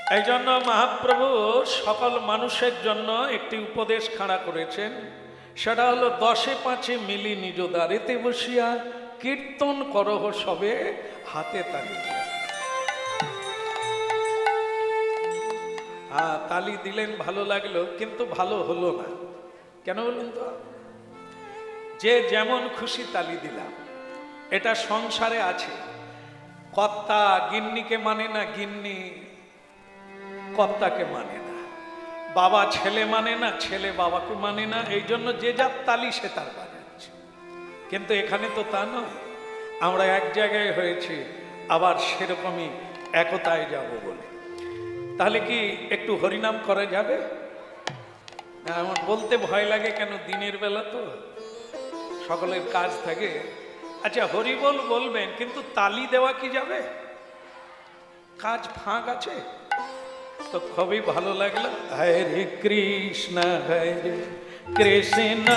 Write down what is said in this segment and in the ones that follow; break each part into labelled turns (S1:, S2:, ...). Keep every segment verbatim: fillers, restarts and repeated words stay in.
S1: এই জন্য মহাপ্রভু সকল মানুষের জন্য একটি উপদেশ খাড়া করেছেন, সেটা হলো দশে পাঁচে মিলি নিজ দ্বারেতে বসিয়া কীর্তন করহ সবে হাতে তালি। হ্যাঁ, তালি দিলেন, ভালো লাগলো, কিন্তু ভালো হলো না। কেন বলুন তো? যে যেমন খুশি তালি দিলাম, এটা সংসারে আছে। কর্তা গিন্নিকে মানে না, গিন্নি কর্তাকে মানে না, বাবা ছেলে মানে না, ছেলে বাবাকে মানে না। এই জন্য যে যার তালি সে তার বাজাচ্ছে। কিন্তু এখানে তো তা নয়, আমরা এক জায়গায় হয়েছি, আবার সেরকমই একতায় যাব বলে। তাহলে কি একটু হরিনাম করা যাবে? আমার বলতে ভয় লাগে, কেন দিনের বেলা তো সকলের কাজ থাকে। আচ্ছা, হরিবল বলবেন, কিন্তু তালি দেওয়া কি যাবে? কাজ ফাঁক আছে তো। খুবই ভালো লাগলো। হরে কৃষ্ণ হরে কৃষ্ণ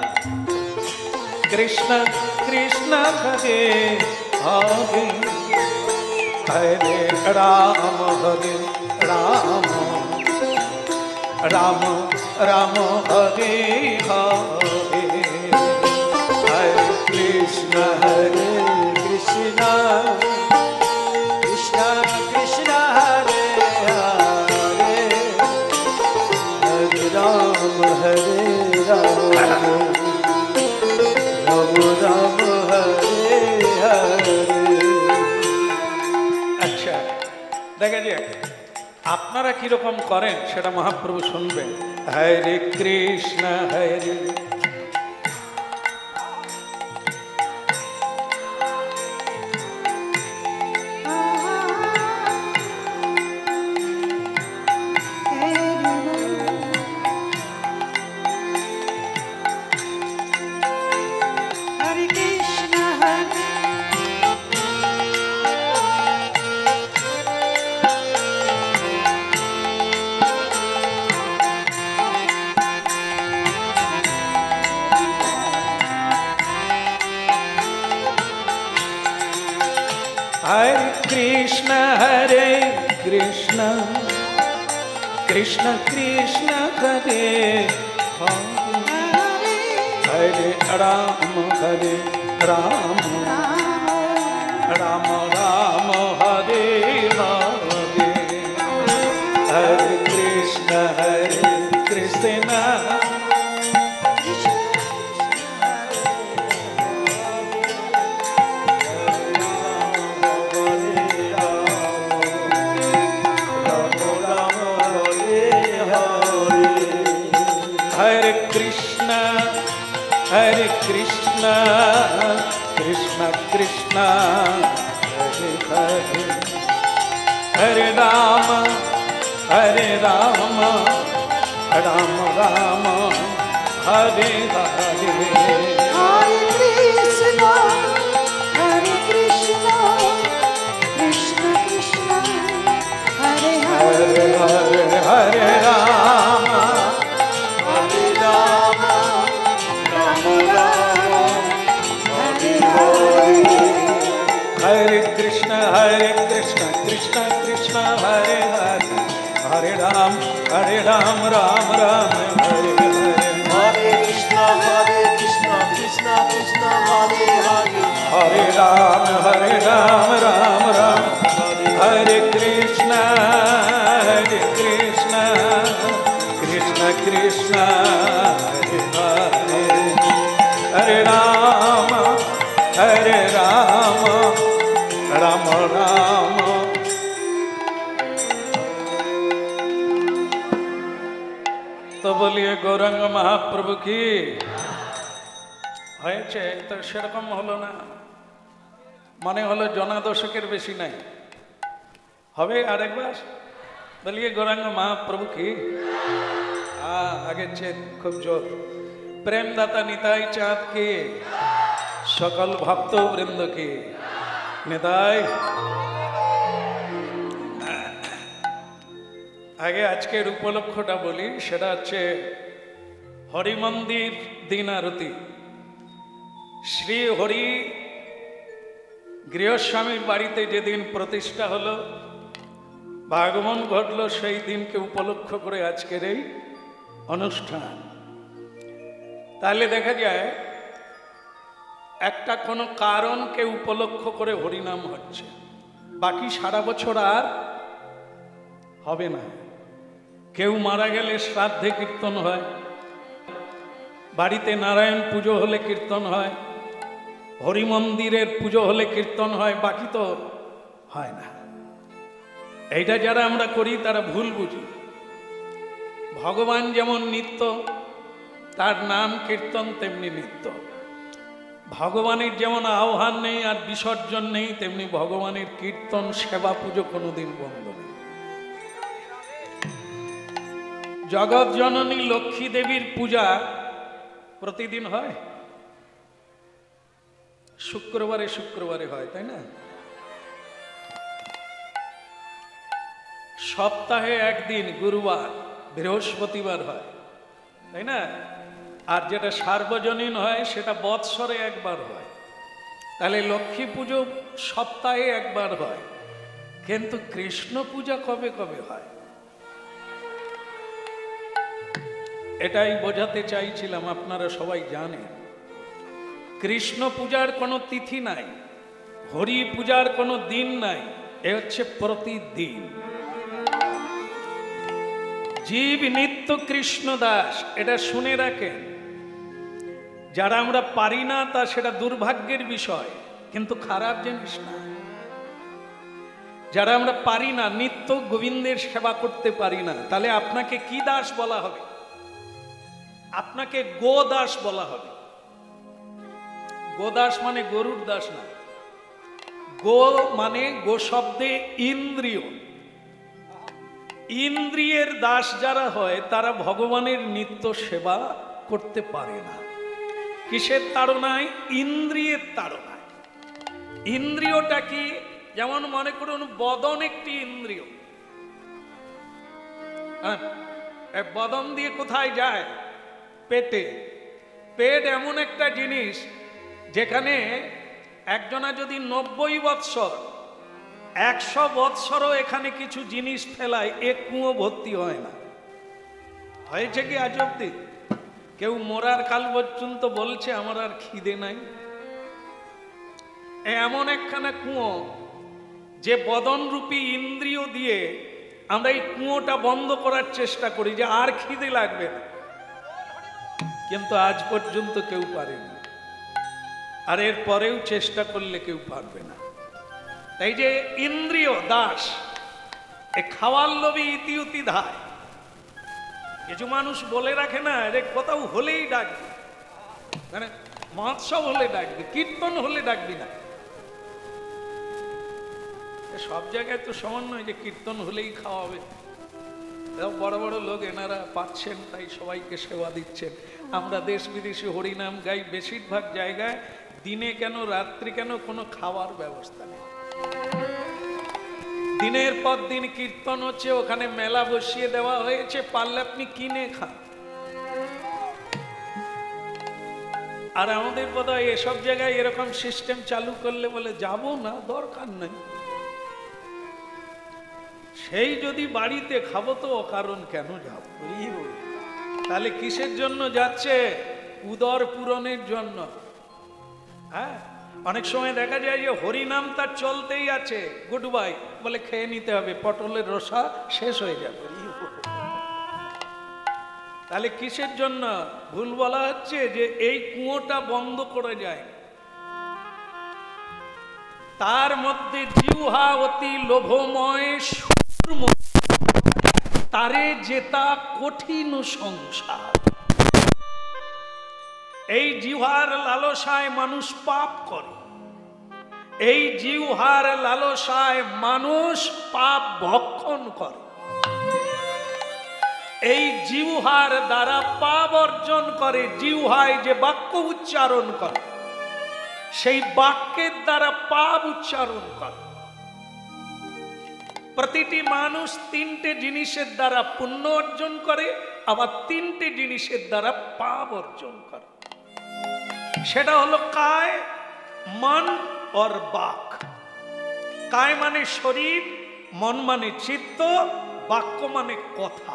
S1: কৃষ্ণ কৃষ্ণ হরে হরে হরে রাম হরে রাম রাম রাম হরে হরে হরে কৃষ্ণ হরে কৃষ্ণ কৃষ্ণ কৃষ্ণ হরে হরে হরে রাম হরে রাম রাম রাম হরে হরে। আচ্ছা, দেখা যাক আপনারা কিরকম করেন, সেটা মহাপ্রভু শুনবেন। হরে কৃষ্ণ হরে हरे कृष्ण हरे कृष्ण कृष्ण कृष्ण हरे हरे हरे राम हरे राम राम राम हरे हरे हरे कृष्ण हरे कृष्ण हरे कृष्ण कृष्ण कृष्ण हरे हरे हरे राम हरे राम राम राम हरे हरे
S2: हरे कृष्ण हरे कृष्ण कृष्ण कृष्ण हरे
S1: हरे हरे हरे राम
S2: हरे राम
S1: हरे कृष्ण हरे कृष्ण कृष्ण कृष्ण हरे हरे हरे राम हरे राम राम राम हरे हरे
S2: हरे कृष्ण हरे कृष्ण कृष्ण कृष्ण हरे हरे
S1: हरे राम हरे राम राम राम हरे कृष्ण हरे कृष्ण कृष्ण कृष्ण हरे हरे हरे राम हरे राम राम राम। तो बोलिए गौरांग महाप्रभु की। হয়েছে তো সেরকম হলো না, মানে হলো জনা দশকের বেশি নাই। হবে আরেকবার, বলিए गौरांग महाप्रभु की। হ্যাঁ, আগের চেয়ে খুব জোর। প্রেমদাতা নিতাই চাঁদ কি, সকল ভক্ত বৃন্দ কি নিতাই। আগে আজকের উপলক্ষটা বলি, সেটা হচ্ছে হরিমন্দির দিন আরতি। শ্রী হরি গৃহস্বামীর বাড়িতে যেদিন প্রতিষ্ঠা হলো, আগমন ঘটলো সেই দিনকে উপলক্ষ করে আজকের এই অনুষ্ঠান। তাহলে দেখা যায় একটা কোনো কারণকে উপলক্ষ করে হরিনাম হচ্ছে, বাকি সারা বছর আর হবে না। কেউ মারা গেলে শ্রাদ্ধে কীর্তন হয়, বাড়িতে নারায়ণ পুজো হলে কীর্তন হয়, হরি মন্দিরের পুজো হলে কীর্তন হয়, বাকি তো হয় না। এইটা যারা আমরা করি তারা ভুল বুঝি। ভগবান যেমন নিত্য, তার নাম কীর্তন তেমনি নিত্য। ভগবানের যেমন আহ্বান নেই আর বিসর্জন নেই, তেমনি ভগবানের কীর্তন সেবা পুজো কোনোদিন বন্ধ নেই। জগৎ জননী লক্ষ্মী দেবীর পূজা প্রতিদিন হয়, শুক্রবারে শুক্রবারে হয়, তাই না? সপ্তাহে একদিন গুরুবার বৃহস্পতিবার হয়, তাই না? আর যেটা সার্বজনীন হয় সেটা বৎসরে একবার হয়। তাহলে লক্ষ্মী পুজো সপ্তাহে একবার হয়, কিন্তু কৃষ্ণ পূজা কবে কবে হয় এটাই বোঝাতে চাইছিলাম। আপনারা সবাই জানেন কৃষ্ণ পূজার কোনো তিথি নাই, হরি পূজার কোনো দিন নাই, এ হচ্ছে প্রতিদিন। জীব নিত্য কৃষ্ণ দাস, এটা শুনে রাখেন। যারা আমরা পারি না তা সেটা দুর্ভাগ্যের বিষয়, কিন্তু খারাপ জিনিস না। যারা আমরা পারি না, নিত্য গোবিন্দের সেবা করতে পারি না, তাহলে আপনাকে কি দাস বলা হবে? আপনাকে গোদাস বলা হবে। গোদাস মানে গরুর দাস না, গো মানে গো শব্দে ইন্দ্রিয়। ইন্দ্রিয়ের দাস যারা হয় তারা ভগবানের নিত্য সেবা করতে পারে না। কিসের তাড়নায়? ইন্দ্রিয়ের তাড়নায়। ইন্দ্রিয়টা কি? যেমন মনে করুন বদন একটি ইন্দ্রিয়। বদন দিয়ে কোথায় যায়? পেটে। পেট এমন একটা জিনিস যেখানে একজনা যদি নব্বই বৎসর একশো বৎসরও এখানে কিছু জিনিস ফেলায়, এ কুয়ো ভর্তি হয় না। হয়েছে কি আজ অব্দি? কেউ মরার কাল পর্যন্ত বলছে আমার আর খিদে নাই? এমন একখানা কুয়ো যে বদনরূপী ইন্দ্রিয় দিয়ে আমরা এই কুয়োটা বন্ধ করার চেষ্টা করি যে আর খিদে লাগবে না, কিন্তু আজ পর্যন্ত কেউ পারেনি, আর এর পরেও চেষ্টা করলে কেউ পারবে না। তাই যে ইন্দ্রিয় দাস, এ খাওয়ার লোভে ইতি উতি ধায়। কিছু মানুষ বলে রাখে না, রে কোথাও হলেই ডাকবি, মানে মহোৎসব হলে ডাকবি, কীর্তন হলে ডাকবি না। সব জায়গায় তো সমান নয় যে কীর্তন হলেই খাওয়াবে। বড় বড় লোক এনারা পাচ্ছেন তাই সবাইকে সেবা দিচ্ছেন। আমরা দেশ বিদেশে হরিনাম গাই, বেশিরভাগ জায়গায় দিনে কেন রাত্রি কেন কোনো খাওয়ার ব্যবস্থা নেই। দিনের পর দিন কীর্তন হচ্ছে, ওখানে মেলা বসিয়ে দেওয়া হয়েছে, পারলে আপনি কিনে খান। আর আমাদের বোধহয় এসব জায়গায় এরকম সিস্টেম চালু করলে বলে যাব না, দরকার নেই। সেই যদি বাড়িতে খাবো তো অকারণ কেন যাব? তাহলে কিসের জন্য যাচ্ছে? উদর পূরণের জন্য। হ্যাঁ, অনেক সময় দেখা যায় যে হরিনাম তার চলতেই আছে, গুড বাই বলে খেয়ে নিতে হবে, পটলের রসা শেষ হয়ে যাবে। তাহলে কিসের জন্য? ভুল বলা হচ্ছে যে এই কুয়োটা বন্ধ করে যায়। তার মধ্যে জিহ্বা অতি লোভময়, তারে যেতা কঠিন সংসার। এই জিহ্বার লালসায় মানুষ পাপ করে, এই জিহ্বার লালসায় মানুষ পাপ ভক্ষণ করে। এই জিহ্বার দ্বারা পাপ অর্জন করে, জিহ্বায় যে বাক্য উচ্চারণ করে সেই বাক্যের দ্বারা পাপ উচ্চারণ করে। প্রতিটি মানুষ তিনটে জিনিসের দ্বারা পুণ্য অর্জন করে, আবার তিনটে জিনিসের দ্বারা পাপ অর্জন করে। সেটা হলো কায়, মন আর বাক। কায় মানে শরীর, মন মানে চিত্ত, বাক্য মানে কথা।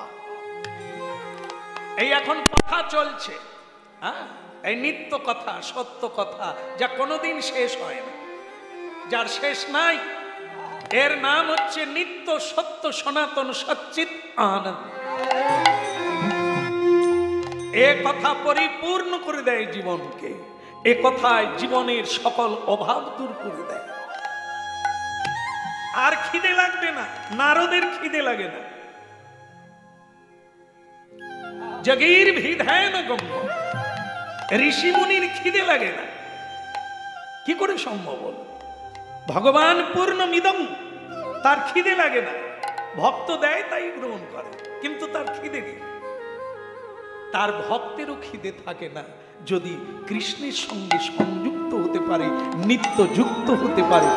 S1: এই এখন কথা চলছে, হ্যাঁ, এই নিত্য কথা, সত্য কথা, যা কোনোদিন শেষ হয় না, যার শেষ নাই, এর নাম হচ্ছে নিত্য সত্য সনাতন সচ্চিত আনন্দ। এ কথা পরিপূর্ণ করে দেয় জীবনকে, এ কথায় জীবনের সকল অভাব দূর করে দেয়। আর খিদে লাগবে না, নারদের খিদে লাগে না। জগীর ভিধায় না গম্য, ঋষি মুনির খিদে লাগে না। কি করে সম্ভব? ভগবান পূর্ণ মিদম, তার খিদে লাগে না, ভক্ত দেয় তাই গ্রহণ করে, কিন্তু তার খিদে নেই। তার ভক্তেরও খিদে থাকে না যদি কৃষ্ণের সঙ্গে সংযুক্ত হতে পারে, নিত্য যুক্ত হতে পারে।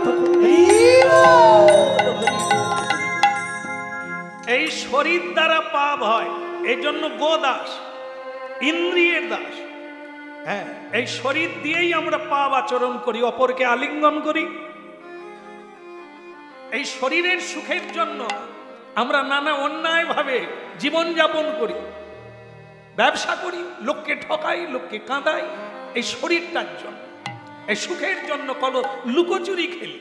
S1: এই শরীর দ্বারা পাপ হয়, এই জন্য গোদাস, ইন্দ্রিয়ের দাস। হ্যাঁ, এই শরীর দিয়েই আমরা পাপ আচরণ করি, অপরকে আলিঙ্গন করি। এই শরীরের সুখের জন্য আমরা নানা অন্যায় ভাবে জীবন যাপন করি, ব্যবসা করি, লোককে ঠকাই, লোককে কাঁদাই, এই শরীরটার জন্য, এই সুখের জন্য কল লুকোচুরি খেলি।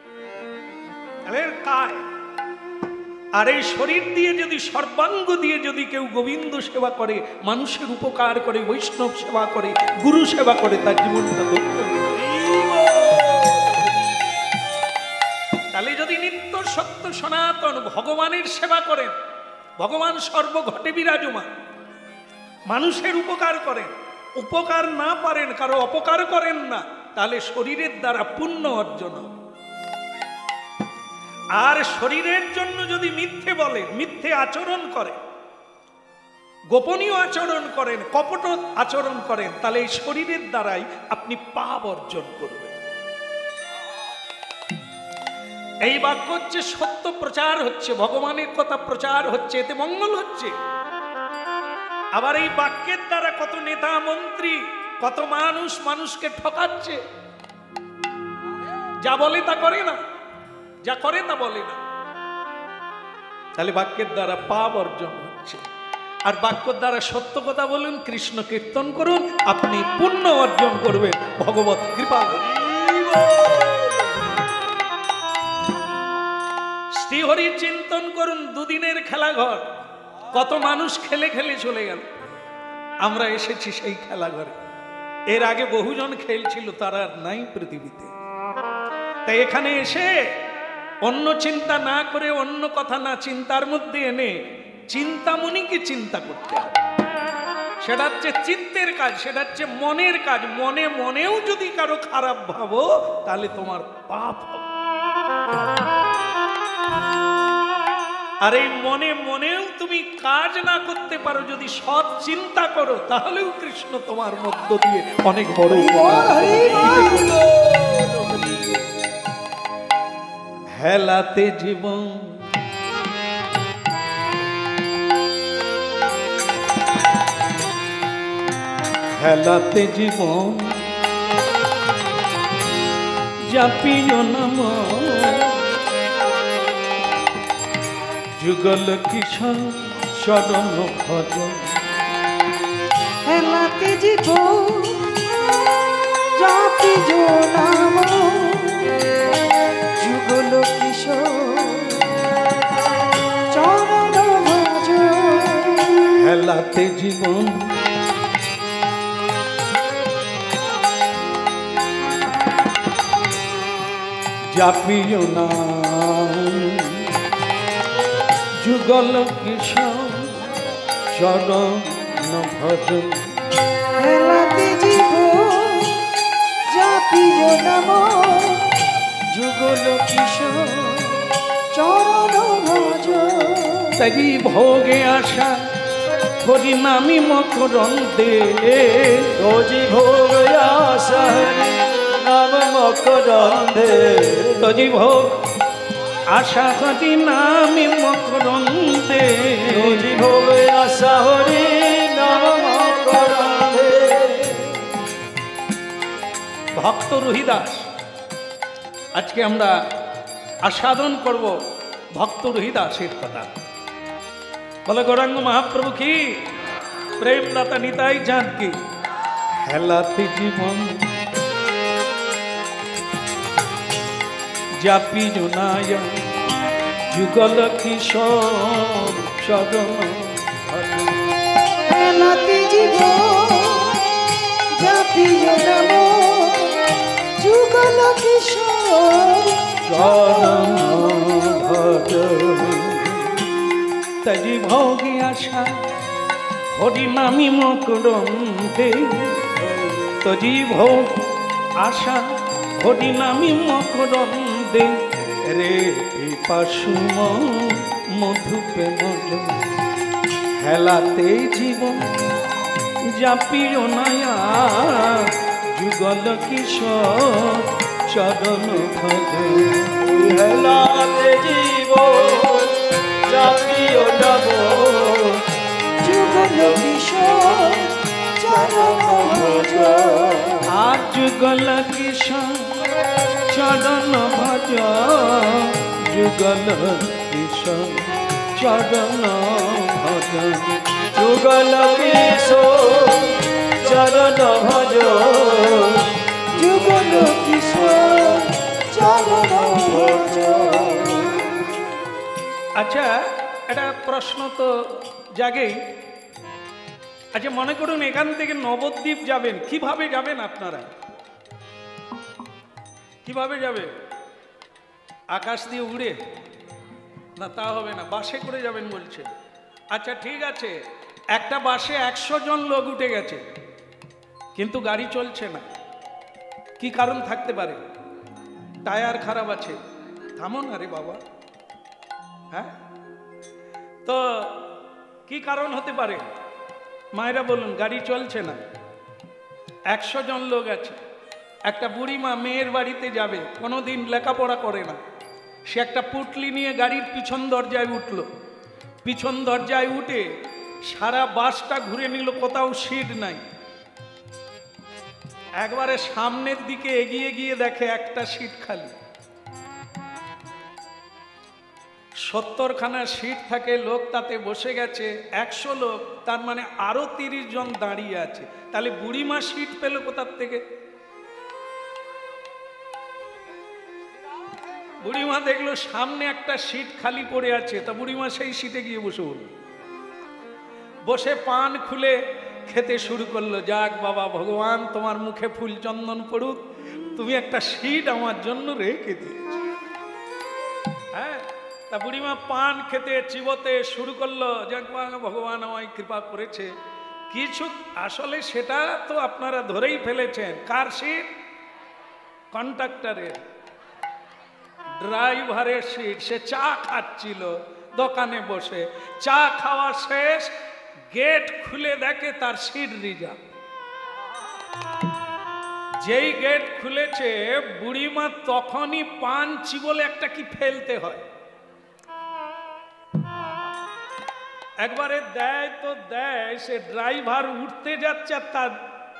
S1: কায় আর এই শরীর দিয়ে যদি, সর্বাঙ্গ দিয়ে যদি কেউ গোবিন্দ সেবা করে, মানুষের উপকার করে, বৈষ্ণব সেবা করে, গুরু সেবা করে, তার জীবনটা ধন্য। তাহলে যদি নিত্য সত্য সনাতন ভগবানের সেবা করেন, ভগবান সর্বঘটে বিরাজমান, মানুষের উপকার করেন, উপকার না পারেন, কারো অপকার করেন না, তাহলে শরীরের দ্বারা পুণ্য অর্জন। আর শরীরের জন্য যদি মিথ্যে বলেন, মিথ্যে আচরণ করেন, গোপনীয় আচরণ করেন, কপট আচরণ করেন, তাহলে এই শরীরের দ্বারাই আপনি পাপ অর্জন করবেন। এই বাক্য হচ্ছে সত্য প্রচার হচ্ছে, ভগবানের কথা প্রচার হচ্ছে, এতে মঙ্গল হচ্ছে। আবার এই বাক্যের দ্বারা কত নেতা মন্ত্রী, কত মানুষ মানুষকে ঠকাচ্ছে, যা বলে তা করে না, যা করে তা বলে না। তাহলে বাক্যের দ্বারা পাপ অর্জন হচ্ছে। আর বাক্যের দ্বারা সত্য কথা বলুন, কৃষ্ণ কীর্তন করুন, আপনি পুণ্য অর্জন করবেন ভগবত কৃপা। শ্রীহরি চিন্তন করুন, দুদিনের খেলাঘর, কত মানুষ খেলে খেলে চলে গেল। আমরা এসেছি সেই খেলাঘরে, এর আগে বহুজন খেলছিল, তারা নাই পৃথিবীতে। তাই এখানে এসে অন্য চিন্তা না করে, অন্য কথা না চিন্তার মধ্যে এনে চিন্তামণিকে চিন্তা করতে হবে। সেটা হচ্ছে চিত্তের কাজ, সেটা হচ্ছে মনের কাজ। মনে মনেও যদি কারো খারাপ ভাবো, তাহলে তোমার পাপ হবে। আর এই মনে মনেও তুমি কাজ না করতে পারো, যদি সৎ চিন্তা করো, তাহলেও কৃষ্ণ তোমার মধ্য দিয়ে অনেক বড় উপকার। হেলাতে জীবন হেলাতে জীবন জাপিও নাম, যুগল কিশোর চরণ ভজন।
S3: হেলাতে জীবন জাপিও নাম, যুগল কিশোর চরণ ভজন।
S1: হেলাতে জীবন জাপিও নাম, যুগল কিশোর চরণ ভজন।
S3: হেলাতে জীবন জাপিও নাম, যুগল কিশোর চরণ ভজন।
S1: তাই ভোগে আসা হরি নামি মকরন্দে,
S2: রোজি ভোগ আশা নাম মকরন্দে।
S1: তজি ভোগ আশা হরি নামি মকরন্দে,
S2: রোজি ভোগ আশা হরি নাম মকরন্দে।
S1: ভক্ত রহিদাস, আজকে আমরা আস্বাদন করব ভক্ত রোহিদাসের কথা। বলে গৌরাঙ্গ মহাপ্রভু কি, প্রেমদাতা নিতাই চাঁদ কি, হেলাতে জীবন জাপি জোনায়া যুগল কিশোর চরণ ভজন।
S3: হেলাতে জীবন জাপিও নাম যুগল কিশোর
S1: চরণ ভজন। তাজি ভোগী আশা হরি নামি মকরন্দে, তজি ভোগ আশা হরি নামি মকরন্দে, রে পিপাসুম মধুপে মজন। হেলাতে জীবন জাপিও নায়া যুগল কিশোর চরণ ভজন।
S2: হেলাতে জীবন জাপিও যাব
S3: যুগল কিশোর চরণ ভজন।
S1: আর যুগল কিশোর চরণ ভজন, যুগল কিশোর চরণ ভজন।
S2: যুগল কিশোর চরণ ভজ,
S3: যুগল কিশোর চরণ ভজন।
S1: আচ্ছা, একটা প্রশ্ন তো জাগেই। আচ্ছা মনে করুন এখান থেকে নবদ্বীপ যাবেন, কিভাবে যাবেন আপনারা? কিভাবে যাবে? আকাশ দিয়ে উড়ে? না, তা হবে না, বাসে করে যাবেন বলছে। আচ্ছা ঠিক আছে, একটা বাসে একশো জন লোক উঠে গেছে, কিন্তু গাড়ি চলছে না। কি কারণ থাকতে পারে? টায়ার খারাপ আছে। থামো না রে বাবা, হ্যাঁ? তো কি কারণ হতে পারে মায়েরা বলুন? গাড়ি চলছে না, একশো জন লোক আছে। একটা বুড়িমা মেয়ের বাড়িতে যাবে, কোনোদিন লেখাপড়া করে না, সে একটা পুটলি নিয়ে গাড়ির পিছন দরজায় উঠলো। পিছন দরজায় উঠে সারা বাসটা ঘুরে নিল, কোথাও সিট নাই। একবারে সামনের দিকে এগিয়ে গিয়ে দেখে একটা সিট খালি। সত্তরখানা সিট থাকে, লোক তাতে বসে গেছে একশো লোক, তার মানে আরো তিরিশ জন দাঁড়িয়ে আছে। তাহলে বুড়িমা সিট পেল কোথার থেকে? বুড়িমা দেখলো সামনে একটা সিট খালি পড়ে আছে, তা বুড়িমা সেই সিটে গিয়ে বসে পড়ল। বসে পান খুলে খেতে শুরু করলো। যাক বাবা, ভগবান তোমার মুখে ফুল চন্দন পড়ুক, তুমি একটা সিট আমার জন্য রেখে দিয়েছ। হ্যাঁ, তা বুড়িমা পান খেতে চিবোতে শুরু করলো। যাক ভগবান আমায় কৃপা করেছে কিছু। আসলে সেটা তো আপনারা ধরেই ফেলেছেন। কার সিট? কন্ডাক্টরের, ড্রাইভারের সিট। সে চা খাচ্ছিল দোকানে বসে, চা খাওয়া শেষ, গেট খুলে দেখে তার সিট রিজার্ভ। যেই গেট খুলেছে, বুড়িমা তখনই পান চিবলে একটা কি ফেলতে হয়, একবারে দেয় তো দেয়। সে ড্রাইভার উঠতে যাচ্ছে আর তার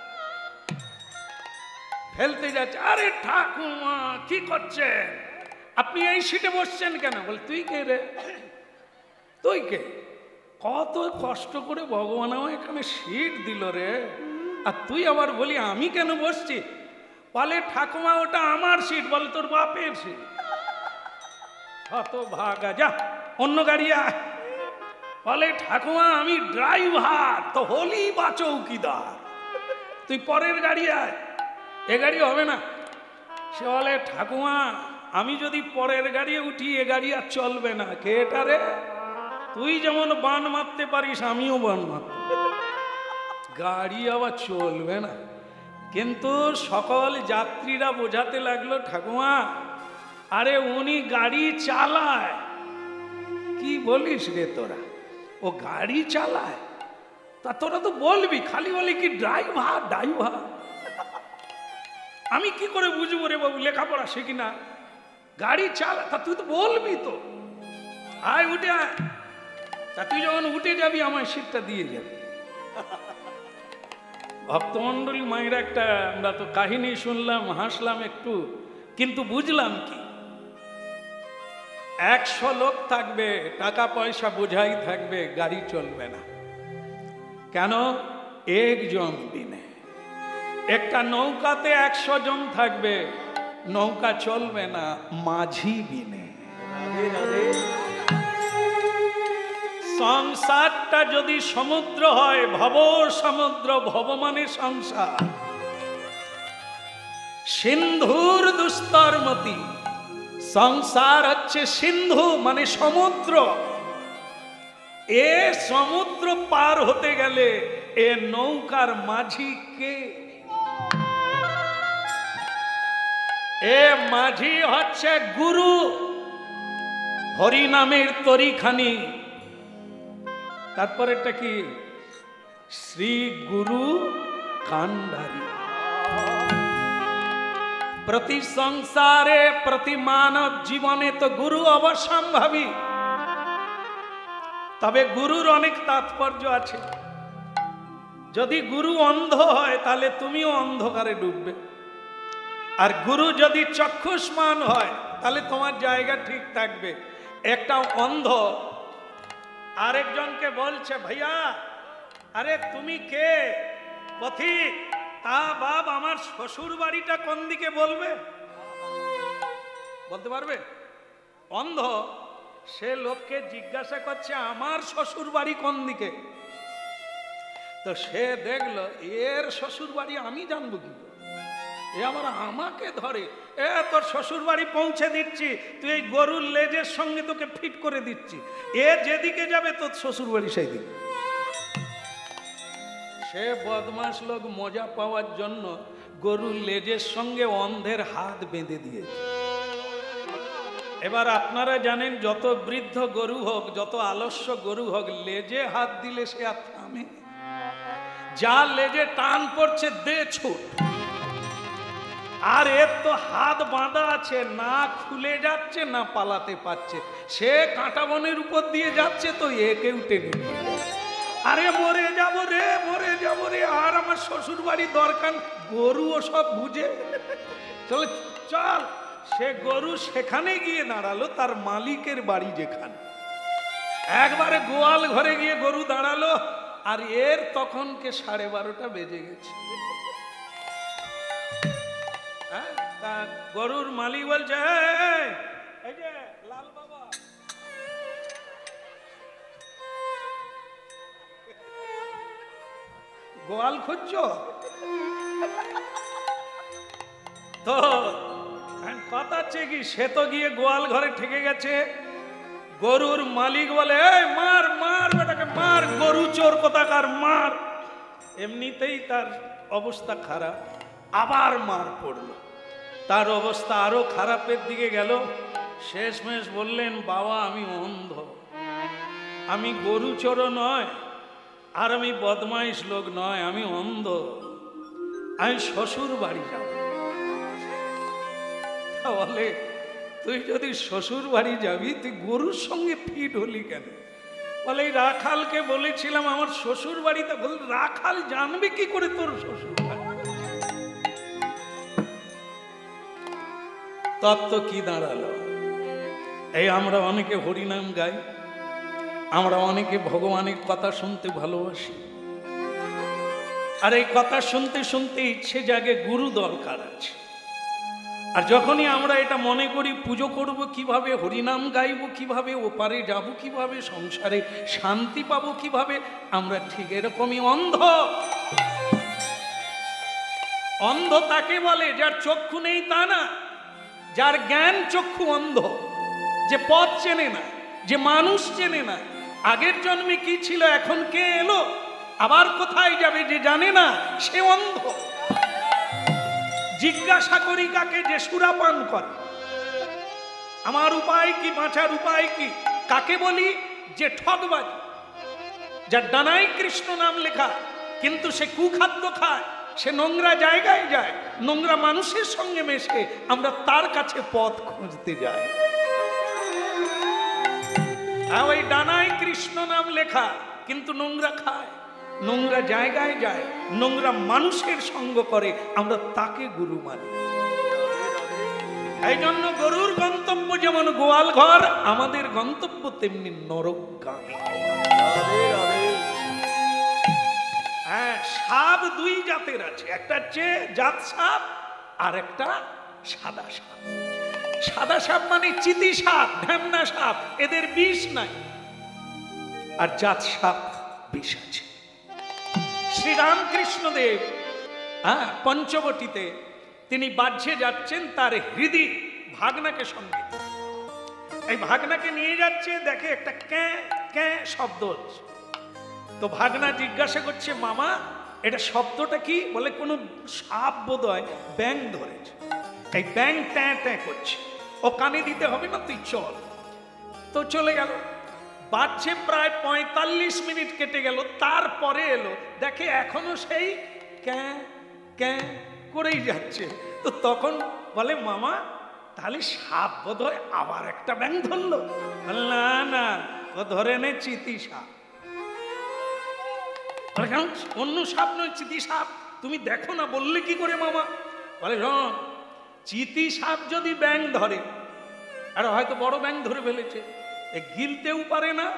S1: ফেলতে যাচ্ছে। আরে ঠাকুমা কি করছেন আপনি? এই সিটে বসছেন কেন? বলে তুই কে রে? তুই কে? কত কষ্ট করে ভগবান আমার এখানে সিট দিল রে, আর তুই আবার বলি আমি কেন বসছি? বলে ঠাকুমা ওটা আমার সিট। বলে তোর বাপের সিট। কত ভাগা, যা অন্য গাড়ি আয়। বলে ঠাকুমা আমি ড্রাইভার, তো হলি বা চৌকিদার, তুই পরের গাড়ি আয়, এ গাড়ি হবে না। সে বলে ঠাকুমা আমি যদি পরের গাড়ি উঠি, এ গাড়ি আর চলবে না। কে এটা রে? তুই যেমন বান মারতে পারিস আমিও বান মারতে, গাড়ি আবার চলবে না। কিন্তু সকল যাত্রীরা বোঝাতে লাগলো ঠাকুমা আরে উনি গাড়ি চালায়। কি বলিস রে তোরা? ও গাড়ি চালায়? তা তোরা তো বলবি, খালি বলি কি ড্রাইভার ড্রাইভার। আমি কি করে বুঝবো রে বাবু, লেখাপড়া শিখি না। গাড়ি চালা, তা তুই তো বলবি তো। আয় উঠে আয়। তা তুই যখন উঠে যাবি আমার সিটটা দিয়ে যাবি। ভক্তমন্ডলী মায়ের একটা আমরা তো কাহিনী শুনলাম, হাসলাম একটু, কিন্তু বুঝলাম কি? একশো লোক থাকবে, টাকা পয়সা বোঝাই থাকবে, গাড়ি চলবে না। কেন? একজন দিনে। একটা নৌকাতে একশো জন থাকবে, নৌকা চলবে না, মাঝি বিনে।
S2: রাধে রাধে।
S1: সংসারটা যদি সমুদ্র হয়, ভব সমুদ্র, ভব মানে সংসার, সিন্ধুর দুস্তরমতি, সংসার হচ্ছে সিন্ধু মানে সমুদ্র। এ সমুদ্র পার হতে গেলে এ নৌকার মাঝি কে? এ মাঝি হচ্ছে গুরু। হরি নামের তরিখানি, তারপরেরটা কি? শ্রী গুরু কান্ডারি। প্রতি সংসারে, প্রতি মানব জীবনে তো গুরু অবশ্যম্ভাবী। তবে গুরুর অনেক তাৎপর্য আছে। যদি গুরু অন্ধ হয় তাহলে তুমিও অন্ধকারে ডুববে, আর গুরু যদি চক্ষুষ্মান হয় তাহলে তোমার জায়গা ঠিক থাকবে। একটা অন্ধ আরেকজনকে বলছে, ভাইয়া আরে তুমি কে? পথিক, তা বাপ আমার শ্বশুর বাড়িটা কোন দিকে বলবে? বলতে পারবে? অন্ধ সে লোককে জিজ্ঞাসা করছে আমার শ্বশুর বাড়ি কোন দিকে। তো সে দেখলো এর শ্বশুর বাড়ি আমি জানবো কি? এ আবার আমাকে ধরে, এ তোর শ্বশুর বাড়ি পৌঁছে দিচ্ছি, তুই এই গরুর লেজের সঙ্গে তোকে ফিট করে দিচ্ছি, এ যেদিকে যাবে তোর শ্বশুর বাড়ি সেই দিকে। সে বদমাস লোক মজা পাওয়ার জন্য গরুর লেজের সঙ্গে অন্ধের হাত বেঁধে দিয়েছে। এবার আপনারা জানেন, যত বৃদ্ধ গরু হোক, যত আলস্য গরু হোক, লেজে হাত দিলে সে আর থামে। যা লেজে টান পড়ছে দে ছুট। আর এর তো হাত বাঁধা আছে, না খুলে যাচ্ছে না পালাতে পারছে। সে কাঁটা বনের উপর দিয়ে যাচ্ছে তো একেও টেনে নিয়ে যাচ্ছে। আরে মরে যাব রে, মরে যাব রে, আর আমার শ্বশুর বাড়ি দরকার। গরু ও সব বুঝে চলে চল। সে গরু সেখানে গিয়ে দাঁড়ালো, তার মালিকের বাড়ি যেখানে। একবারে গোয়াল ঘরে গিয়ে গরু দাঁড়ালো, আর এর তখনকে সাড়ে বারোটা বেজে গেছে। হ্যাঁ, তা গরুর মালিক বলছে, এই যে লাল বাবা, গোয়াল খুঁজছ তো? কথা হচ্ছে কি, সে তো গিয়ে গোয়াল ঘরে ঠেকে গেছে। গরুর মালিক বলে, এই মার মার বেটাকে মার, গরু চোর কোথাকার, মার। এমনিতেই তার অবস্থা খারাপ, আবার মার পড়লো। তার অবস্থা আরো খারাপের দিকে গেল। শেষমেশ বললেন, বাবা আমি অন্ধ, আমি গরু চোরও নয়, আর আমি বদমাইশ লোক নয়, আমি অন্ধ, আমি শ্বশুর বাড়ি যাব। বলে, তুই যদি শ্বশুর বাড়ি যাবি, তুই গরুর সঙ্গে ফিট হলি কেন? বলে, এই রাখালকে বলেছিলাম আমার শ্বশুর বাড়িতে। বল, রাখাল জানবে কি করে তোর শ্বশুর বাড়ি? তত্ত্ব কি দাঁড়ালো? এই আমরা অনেকে হরিনাম গাই, আমরা অনেকে ভগবানের কথা শুনতে ভালোবাসি, আর এই কথা শুনতে শুনতে ইচ্ছে জাগে গুরু দরকার আছে। আর যখনই আমরা এটা মনে করি পুজো করব কিভাবে, হরিনাম গাইব কিভাবে, ওপারে যাব কিভাবে, সংসারে শান্তি পাবো কিভাবে, আমরা ঠিক এরকমই অন্ধ। অন্ধ তাকে বলে যার চক্ষু নেই তা না, যার জ্ঞান চক্ষু অন্ধ, যে পথ চেনে না, যে মানুষ চেনে না, আগের জন্মে কি ছিল, এখন কে এলো, আবার কোথায় যাবে যে জানে না, সে অন্ধ। জিজ্ঞাসা করি কাকে, যে সুরাপান করে, আমার উপায় কি, বাঁচার উপায় কি? কাকে বলি? যে ঠকবাজি, যার ডানায় কৃষ্ণ নাম লেখা, কিন্তু সে কুখাদ্য খায়, সে নোংরা জায়গায় যায়, নোংরা মানুষের সঙ্গে মেশে, আমরা তার কাছে পথ খুঁজতে যাই। আর ওই ডানায় কৃষ্ণ নাম লেখা, কিন্তু নোংরা খায়, নোংরা জায়গায় যায়, নোংরা মানুষের সঙ্গ করে, আমরা তাকে গুরু মানি। এই জন্য গরুর গন্তব্য যেমন গোয়াল ঘর, আমাদের গন্তব্য তেমনি নরকগামী।
S2: রাধে রাধে।
S1: হ্যাঁ, সাপ দুই জাতের আছে, একটা হচ্ছে জাত সাপ আর একটা সাদা সাপ। সাদা সাপ মানে চিতি সাপ, ঢ্যামনা সাপ, এদের বিষ নাই। আর জাত সাপ বিষ আছে। শ্রীরামকৃষ্ণদেব হ্যাঁ পঞ্চবটিতে তিনি বাহ্যে যাচ্ছেন, তার হৃদি ভাগনাকে সঙ্গে, এই ভাগনাকে নিয়ে যাচ্ছে, দেখে একটা ক্যাঁ ক্যাঁ শব্দ হচ্ছে। তো ভাগনা জিজ্ঞাসা করছে, মামা এটা শব্দটা কি? বলে কোনো সাপ বোধ হয় ব্যাং ধরেছে, এই ব্যাং ট্যাঁ ট্যাঁ করছে, ও কানে দিতে হবে না, তুই চল। তো চলে গেল। বাজছে প্রায় পঁয়তাল্লিশ মিনিট কেটে গেল, তারপরে এলো, দেখে এখনো সেই ক্যাঁ ক্যাঁ করেই যাচ্ছে। তো তখন বলে, মামা তাহলে সাপ বোধ হয় আবার একটা ব্যাং ধরলো। না না, ও ধরে নে চিতি সাপ। অন্য সাপ নয়, চিতি সাপ। তুমি দেখো না, বললে কি করে মামা? বলে রং, চিতি সাপ যদি ব্যাং ধরে, আর হয়তো বড় ব্যাং ধরে ফেলেছে, এ গিলতেও পারে না,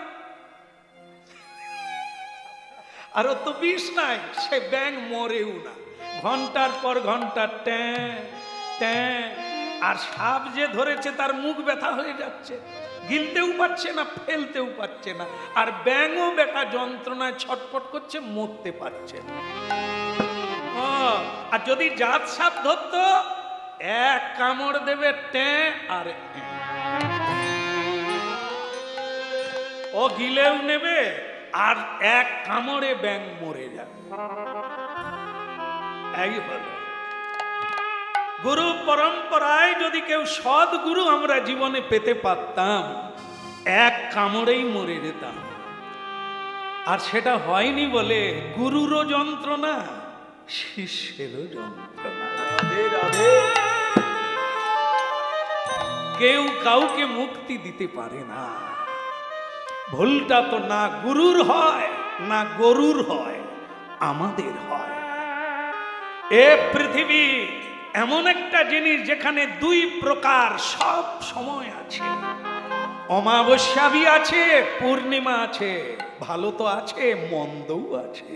S1: আর ও তো বিষ নাই, সে ব্যাং মরেও না, ঘন্টার পর ঘন্টা ট্যাঁ ট্যাঁ। আর সাপ যে ধরেছে তার মুখ ব্যথা হয়ে যাচ্ছে, গিলতেও পারছে না, ফেলতেও পারছে না, আর ব্যাঙও বেটা যন্ত্রণায় ছটফট করছে, মরতে পারছে না। আর যদি জাত সাপ ধরতো, এক কামড় দেবে ট্যাঁ আর ও গিলেও নেবে, আর এক কামড়ে ব্যাঙ মরে যাবে। এই হলো গুরু পরম্পরায়। যদি কেউ সৎ গুরু আমরা জীবনে পেতে পারতাম, এক কামড়েই মরে যেতাম। আর সেটা হয়নি বলে গুরুরও যন্ত্রণা, শিষ্যেরও যন্ত্রণা।
S2: রাধে রাধে।
S1: কেউ কাউকে মুক্তি দিতে পারে না। ভুলটা তো না গুরুর হয় না গরুর হয়, আমাদের হয়। এ পৃথিবী এমন একটা জিনিস যেখানে দুই প্রকার সব সময় আছে। অমাবস্যাবি আছে, পূর্ণিমা আছে, ভালো তো আছে, মন্দও আছে।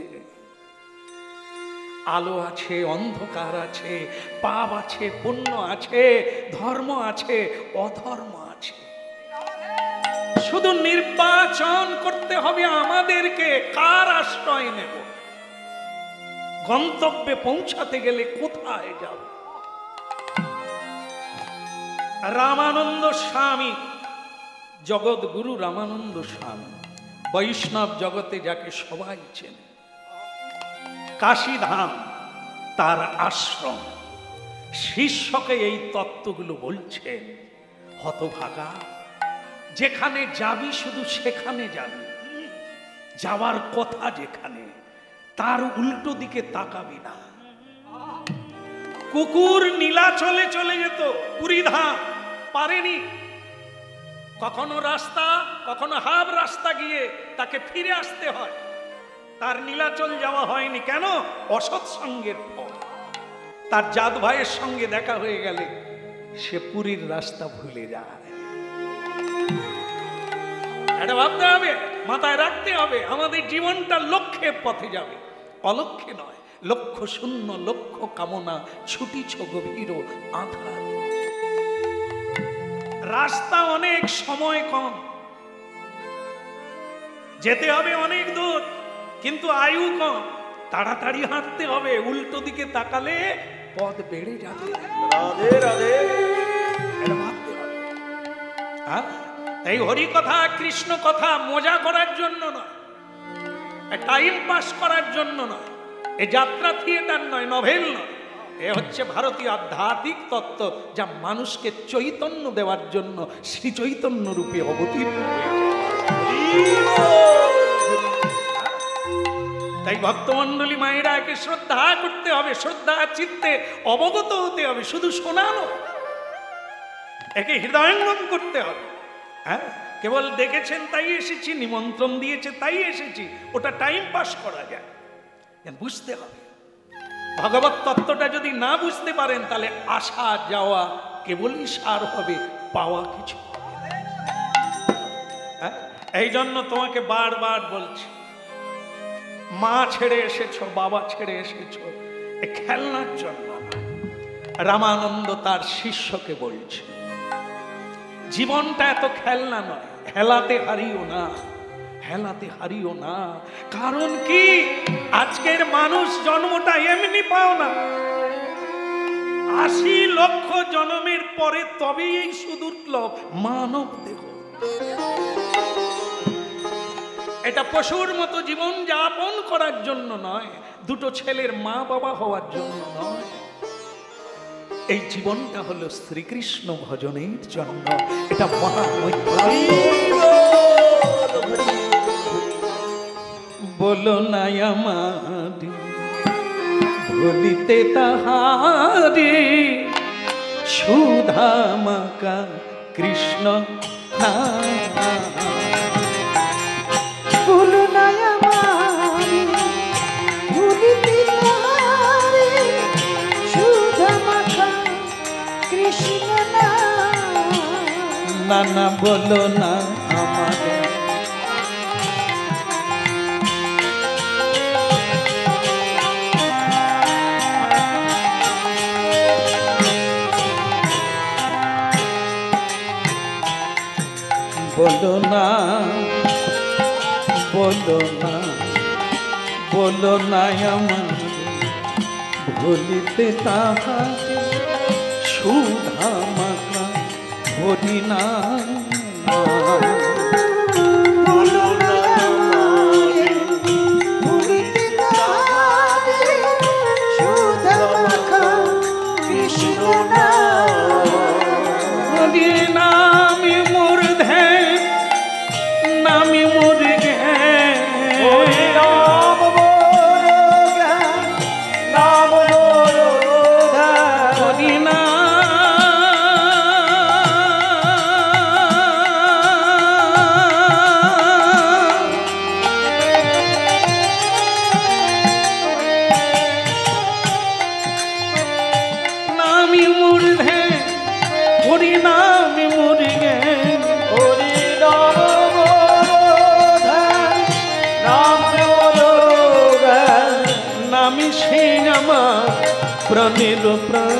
S1: আলো আছে, অন্ধকার আছে, পাপ আছে, পুণ্য আছে, ধর্ম আছে, অধর্ম আছে। শুধু নির্বাচন করতে হবে আমাদেরকে, কার আশ্রয় নেব, গন্তব্যে পৌঁছাতে গেলে কোথায় যাব। রামানন্দ স্বামী, জগৎগুরু রামানন্দ স্বামী, বৈষ্ণব জগতে যাকে সবাই চেনে, কাশীধাম তার আশ্রম। শিষ্যকে এই তত্ত্বগুলো বলছেন, হতভাগা, যেখানে যাবি শুধু সেখানে যাবি, যাওয়ার কথা যেখানে তার উল্টো দিকে তাকাবি না। কুকুর নীলাচলে চলে যেত পুরীধাম, পারেনি, কখনো রাস্তা কখনো হাফ রাস্তা গিয়ে তাকে ফিরে আসতে হয়, তার নীলাচল যাওয়া হয়নি। কেন? অসৎ সঙ্গের ফল। তার জাত ভাইয়ের সঙ্গে দেখা হয়ে গেলে সে পুরীর রাস্তা ভুলে যায়। এটা ভাবতে হবে, মাথায় রাখতে হবে, আমাদের জীবনটা লক্ষ্যের পথে যাবে, অলক্ষ্যে নয়। লক্ষ্য শূন্য, লক্ষ্য কামনা, ছুটিছ গভীর আধার। রাস্তা অনেক, সময় কম, যেতে হবে অনেক দূর, কিন্তু আয়ু কম। তাড়াতাড়ি হাঁটতে হবে, উল্টো দিকে তাকালে পথ বেড়ে যাবে।
S2: রাধে রাধে।
S1: এটা ভাবতে হবে। হ্যাঁ, তাই হরি কথা, কৃষ্ণ কথা মজা করার জন্য নয়, টাইম পাস করার জন্য নয়, এ যাত্রা থিয়েটার নয়, নভেল নয়। এ হচ্ছে ভারতীয় আধ্যাত্মিক তত্ত্ব, যা মানুষকে চৈতন্য দেওয়ার জন্য শ্রী চৈতন্য রূপে অবতীর্ণ হয়েছে। তাই ভক্তমণ্ডলী মায়েরা একে শ্রদ্ধা করতে হবে, শ্রদ্ধা চিত্তে অবগত হতে হবে, শুধু শোনানো, একে হৃদয়ঙ্গম করতে হবে। হ্যাঁ, কেবল দেখেছেন তাই এসেছি, নিমন্ত্রণ দিয়েছে তাই এসেছি, ওটা টাইম পাস করা যায়। বুঝতে হবে ভগবত তত্ত্বটা যদি না বুঝতে পারেন, তাহলে আসা যাওয়া কেবলই সার হবে, পাওয়া কিছু হবে না। হ্যাঁ? এই জন্য তোমাকে বারবার বলছি, মা ছেড়ে এসেছো, বাবা ছেড়ে এসেছো এ খেলনার জন্য না। রামানন্দ তার শিষ্যকে বলছে, জীবনটা এত খেলনা নয়, হেলাতে হারিও না, হেলাতে হারিও না। কারণ কি, আজকের মানুষ জন্মটা এমনি পাও না, আশি লক্ষ জন্মের পরে তবেই এই সুদুর্লভ মানব দেহ। এটা পশুর মতো জীবন যাপন করার জন্য নয়, দুটো ছেলের মা বাবা হওয়ার জন্য নয়। এই জীবনটা হলো শ্রীকৃষ্ণ ভজনের জন্য। এটা বলো না আমার ভুলিতে তাহারে, সুধামাকা কৃষ্ণ
S3: বলো না আমারে ভুলিতে তাহারে, সুধামাখা কৃষ্ণ নাম।
S1: না না বলো না আমারে বলো না, বলো না, বলো না আমার ভুলিতে তাহারে, সুধামাখা হরি নাম।
S3: বলো না আমারে ভুলিতে তাহারে, সুধামাখা কৃষ্ণ নাম।
S1: হরি নামে মোর ধ্যান, নামে মোর জ্ঞান,
S2: নাম মোর জ্ঞান, নাম মোর ধ্যান।
S1: হরি নাম নামে মোর ধ্যান, হরি নামে মোর জ্ঞান।
S2: হরি নাম মোর ধ্যান, নাম মোর জ্ঞান।
S1: নামে সে আমার প্রাণের প্রাণ।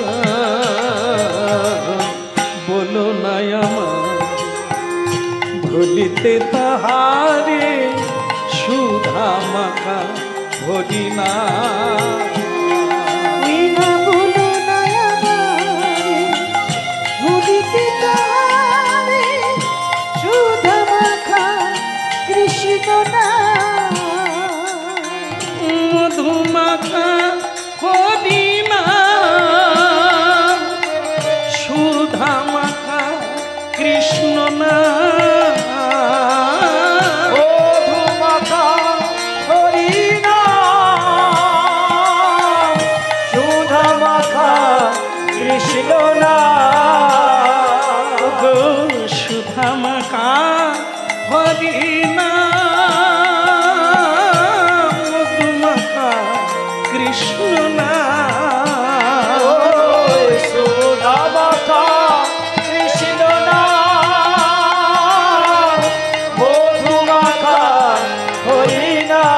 S1: বলো না আমার ভুলিতে তাহারে, সুধামাখা হরি নাম।
S3: বিনা বলো না আমারে ভুলিতে তাহারে, সুধামাখা কৃষ্ণ নাম।
S1: মধুমাখা হরি নাম, সুধামাখা কৃষ্ণ নাম।
S2: মধুমাখা হরি নাম, সুধামাখা কৃষ্ণ নাম।
S1: গো সুধামাখা হরি নাম, মধুমাখা কৃষ্ণ নাম।
S2: ওই সুধামাখা কৃষ্ণ নাম, মধুমাখা হরি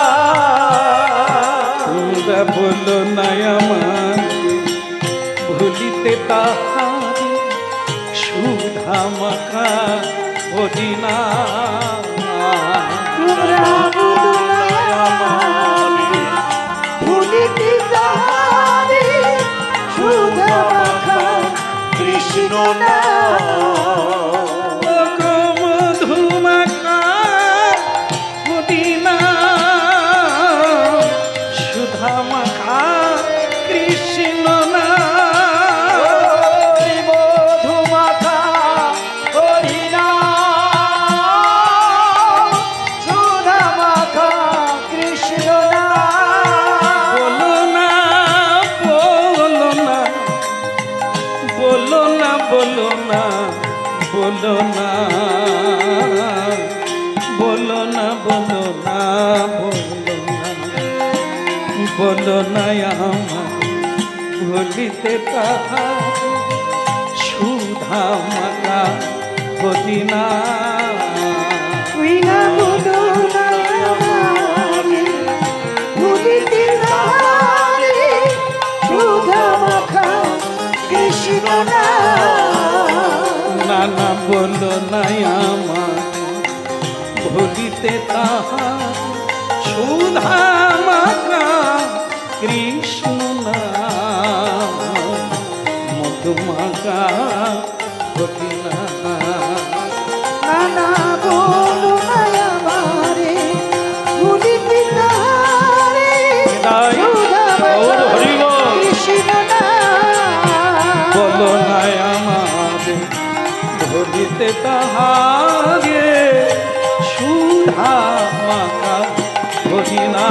S2: নাম।
S1: তোমরা বলো না আমার ভুলিতে তাহারে, সুধামাখা হরি নাম।
S3: তোমরা বলো না আমারে ভুলিতে তাহারে, সুধামাখা কৃষ্ণ নাম।
S1: গো মধুমাখা হরি নাম, সুধামাখা কৃষ্ণ নাম।
S2: ওই মধুমাখা হরি নাম, সুধামাখা কৃষ্ণ নাম।
S1: বলো না, বলো না, বলো না, বলো না, বলো না, বলো না, বলো না, বলো না, বলো না আমার ভুলিতে তাহারে, সুধামাখা সুধা মাখা হরিনা
S3: উইনা বলো না আমারে ভুলিতে তাহারে সুধা মাখা কৃষ্ণ নাম
S1: না না বলো নাই আমার ভুলিতে তাহার সুধা মাখা কৃষ্ণ নাম মধুমাখা হরিনা
S3: নানা বলো না আমারে ভুলিতে তাহারে
S1: তাই
S3: সুধা
S1: গৌর
S3: মাখা
S1: হরি বল।
S3: কৃষ্ণ নাম
S1: বলো নাই আমাদের ভুলিতে তাহারে সুধা মাখা হরিনা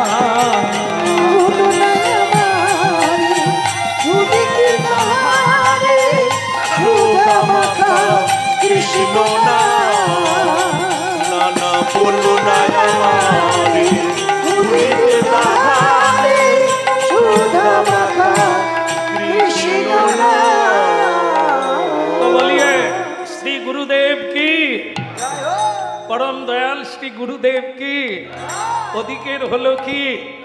S3: বলো না আমারে ভুলিতে তাহারে সুধা মাখা কৃষ্ণ নাম
S2: নানা বলো না আমারে
S3: ভুলিতে তাহারে সুধা মাখা কৃষ্ণ নাম
S1: তো বলিए श्री गुरुदेव की परम दयाल श्री गुरुदेव की ওদিকের হলো কি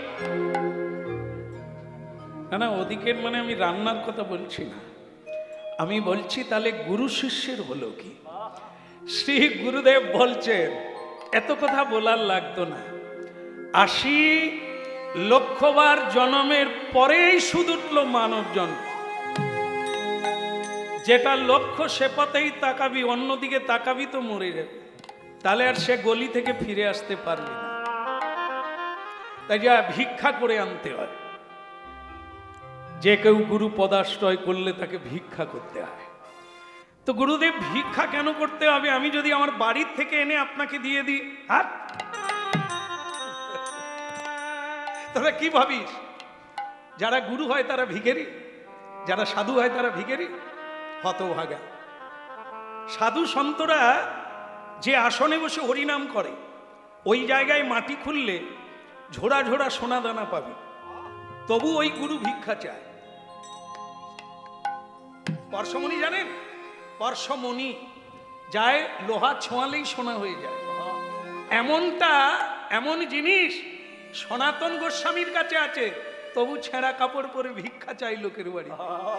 S1: না না ওদিকের মানে আমি রান্নার কথা বলছি না আমি বলছি তাহলে গুরু শিষ্যের হলো কি শ্রী গুরুদেব বলছেন এত কথা বলার লাগতো না আশি লক্ষবার জন্মের পরেই শুধু উঠল মানব জন্ম যেটা লক্ষ্য সে পথেই তাকাবি অন্যদিকে তাকাবি তো মরে যাবে তাহলে আর সে গলি থেকে ফিরে আসতে পারবে না তাই যা ভিক্ষা করে আনতে হয় যে কেউ গুরু পদাশ্রয় করলে তাকে ভিক্ষা করতে হয় তো গুরুদেব ভিক্ষা কেন করতে হবে আমি যদি আমার বাড়ির থেকে এনে আপনাকে দিয়ে দিই হ্যাঁ তোরা কি ভাবিস যারা গুরু হয় তারা ভিখারি যারা সাধু হয় তারা ভিখারি হতভাগা সাধু সন্তরা যে আসনে বসে হরিনাম করে ওই জায়গায় মাটি খুললে ঝোড়া ঝোড়া সোনা দানা পাবে তবু ওই গুরু ভিক্ষা চায় পরশমণি জানেন পরশমণি যায় লোহা ছোঁয়ালেই সোনা হয়ে যায় এমনটা এমন জিনিস সনাতন গোস্বামীর কাছে আছে তবু ছেঁড়া কাপড় পরে ভিক্ষা চাই লোকের বাড়ি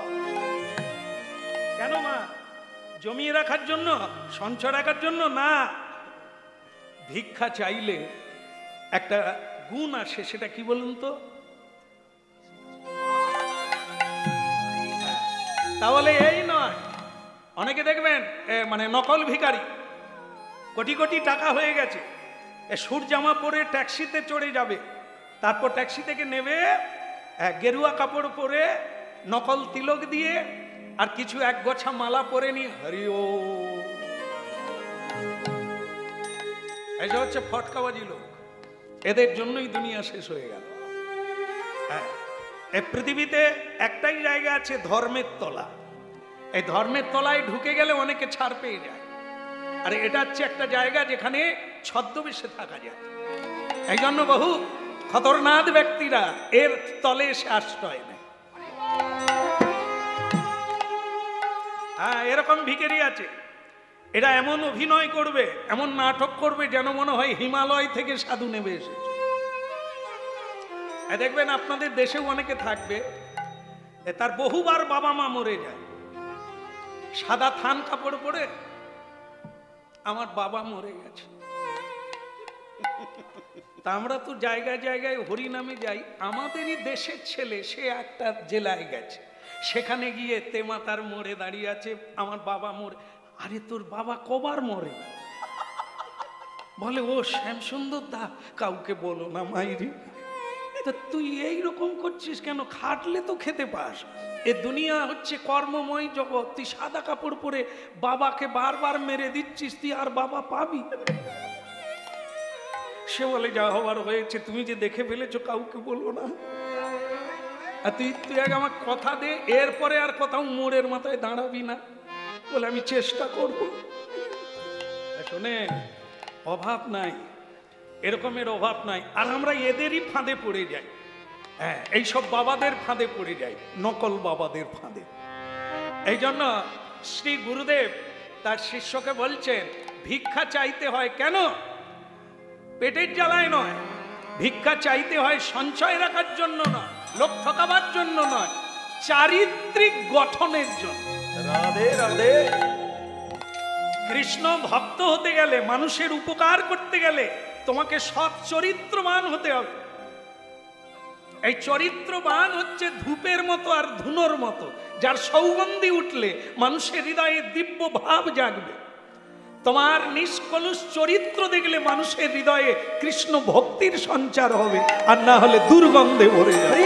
S1: কেন মা জমিয়ে রাখার জন্য সঞ্চয় রাখার জন্য না ভিক্ষা চাইলে একটা গুণ আসে সেটা কি বলুন তো তাহলে এই নয় অনেকে দেখবেন মানে নকল ভিখারি কোটি কোটি টাকা হয়ে গেছে সুর জামা পরে ট্যাক্সিতে চড়ে যাবে তারপর ট্যাক্সি থেকে নেবে গেরুয়া কাপড় পরে নকল তিলক দিয়ে আর কিছু এক গোছা মালা পরে নিয়ে হরি ও এটা হচ্ছে ফটকাবাজি লোক এদের জন্যই দুনিয়া শেষ হয়ে গেল হ্যাঁ এই পৃথিবীতে একটাই জায়গা আছে ধর্মের তলা এই ধর্মের তলায় ঢুকে গেলে অনেকে ছাড় পেয়ে যায় আর এটা হচ্ছে একটা জায়গা যেখানে ছদ্মবেশে থাকা যায় এই জন্য বহু খতরনাক ব্যক্তিরা এর তলে এসে আশ্রয় নেয় হ্যাঁ এরকম ভিখারি আছে এরা এমন অভিনয় করবে এমন নাটক করবে যেন মনে হয় হিমালয় থেকে সাধু নেমে এসেছে দেখবেন আপনাদের দেশেও অনেকে থাকবে তার বহুবার বাবা মা মরে যায় সাদা থান কাপড় পরে আমার বাবা মরে গেছে তা আমরা তো জায়গায় জায়গায় হরিনামে যাই আমাদেরই দেশের ছেলে সে একটা জেলায় গেছে সেখানে গিয়ে তেমাতার মোড়ে দাঁড়িয়ে আছে আমার বাবা মরে আরে তোর বাবা কবার মরে বলে ও শ্যামসুন্দর দা কাউকে বলো না মাইরি তা তুই এইরকম করছিস কেন খাটলে তো খেতে পাস এ দুনিয়া হচ্ছে কর্মময় জগৎ তুই সাদা কাপড় পরে বাবাকে বারবার মেরে দিচ্ছিস তুই আর বাবা পাবি সে বলে যা হবার হয়েছে তুমি যে দেখে ফেলেছো কাউকে বলবো না আর তুই তুই আগে আমার কথা দে এরপরে আর কোথাও মোড়ের মাথায় দাঁড়াবি না বলে আমি চেষ্টা করব শোনে অভাব নাই এরকমের অভাব নাই আর আমরা এদেরই ফাঁদে পড়ে যাই হ্যাঁ এইসব বাবাদের ফাঁদে পড়ে যাই নকল বাবাদের ফাঁদে এই জন্য শ্রী গুরুদেব তার শিষ্যকে বলছেন ভিক্ষা চাইতে হয় কেন? পেটের জ্বালায় নয়, ভিক্ষা চাইতে হয় সঞ্চয় রাখার জন্য নয়, লোক ঠকাবার জন্য নয়, চারিত্রিক গঠনের জন্য।
S2: রাধে রাধে।
S1: কৃষ্ণ ভক্ত হতে গেলে, মানুষের উপকার করতে গেলে তোমাকে সৎ চরিত্রবান হতে হবে। এই চরিত্রবান হচ্ছে ধূপের মতো আর ধুনোর মতো, যার সৌগন্ধি উঠলে মানুষের হৃদয়ে দিব্য ভাব জাগবে। তোমার নিষ্কলুষ চরিত্র দেখলে মানুষের হৃদয়ে কৃষ্ণ ভক্তির সঞ্চার হবে, আর না হলে দুর্গন্ধে ভরে যাবে।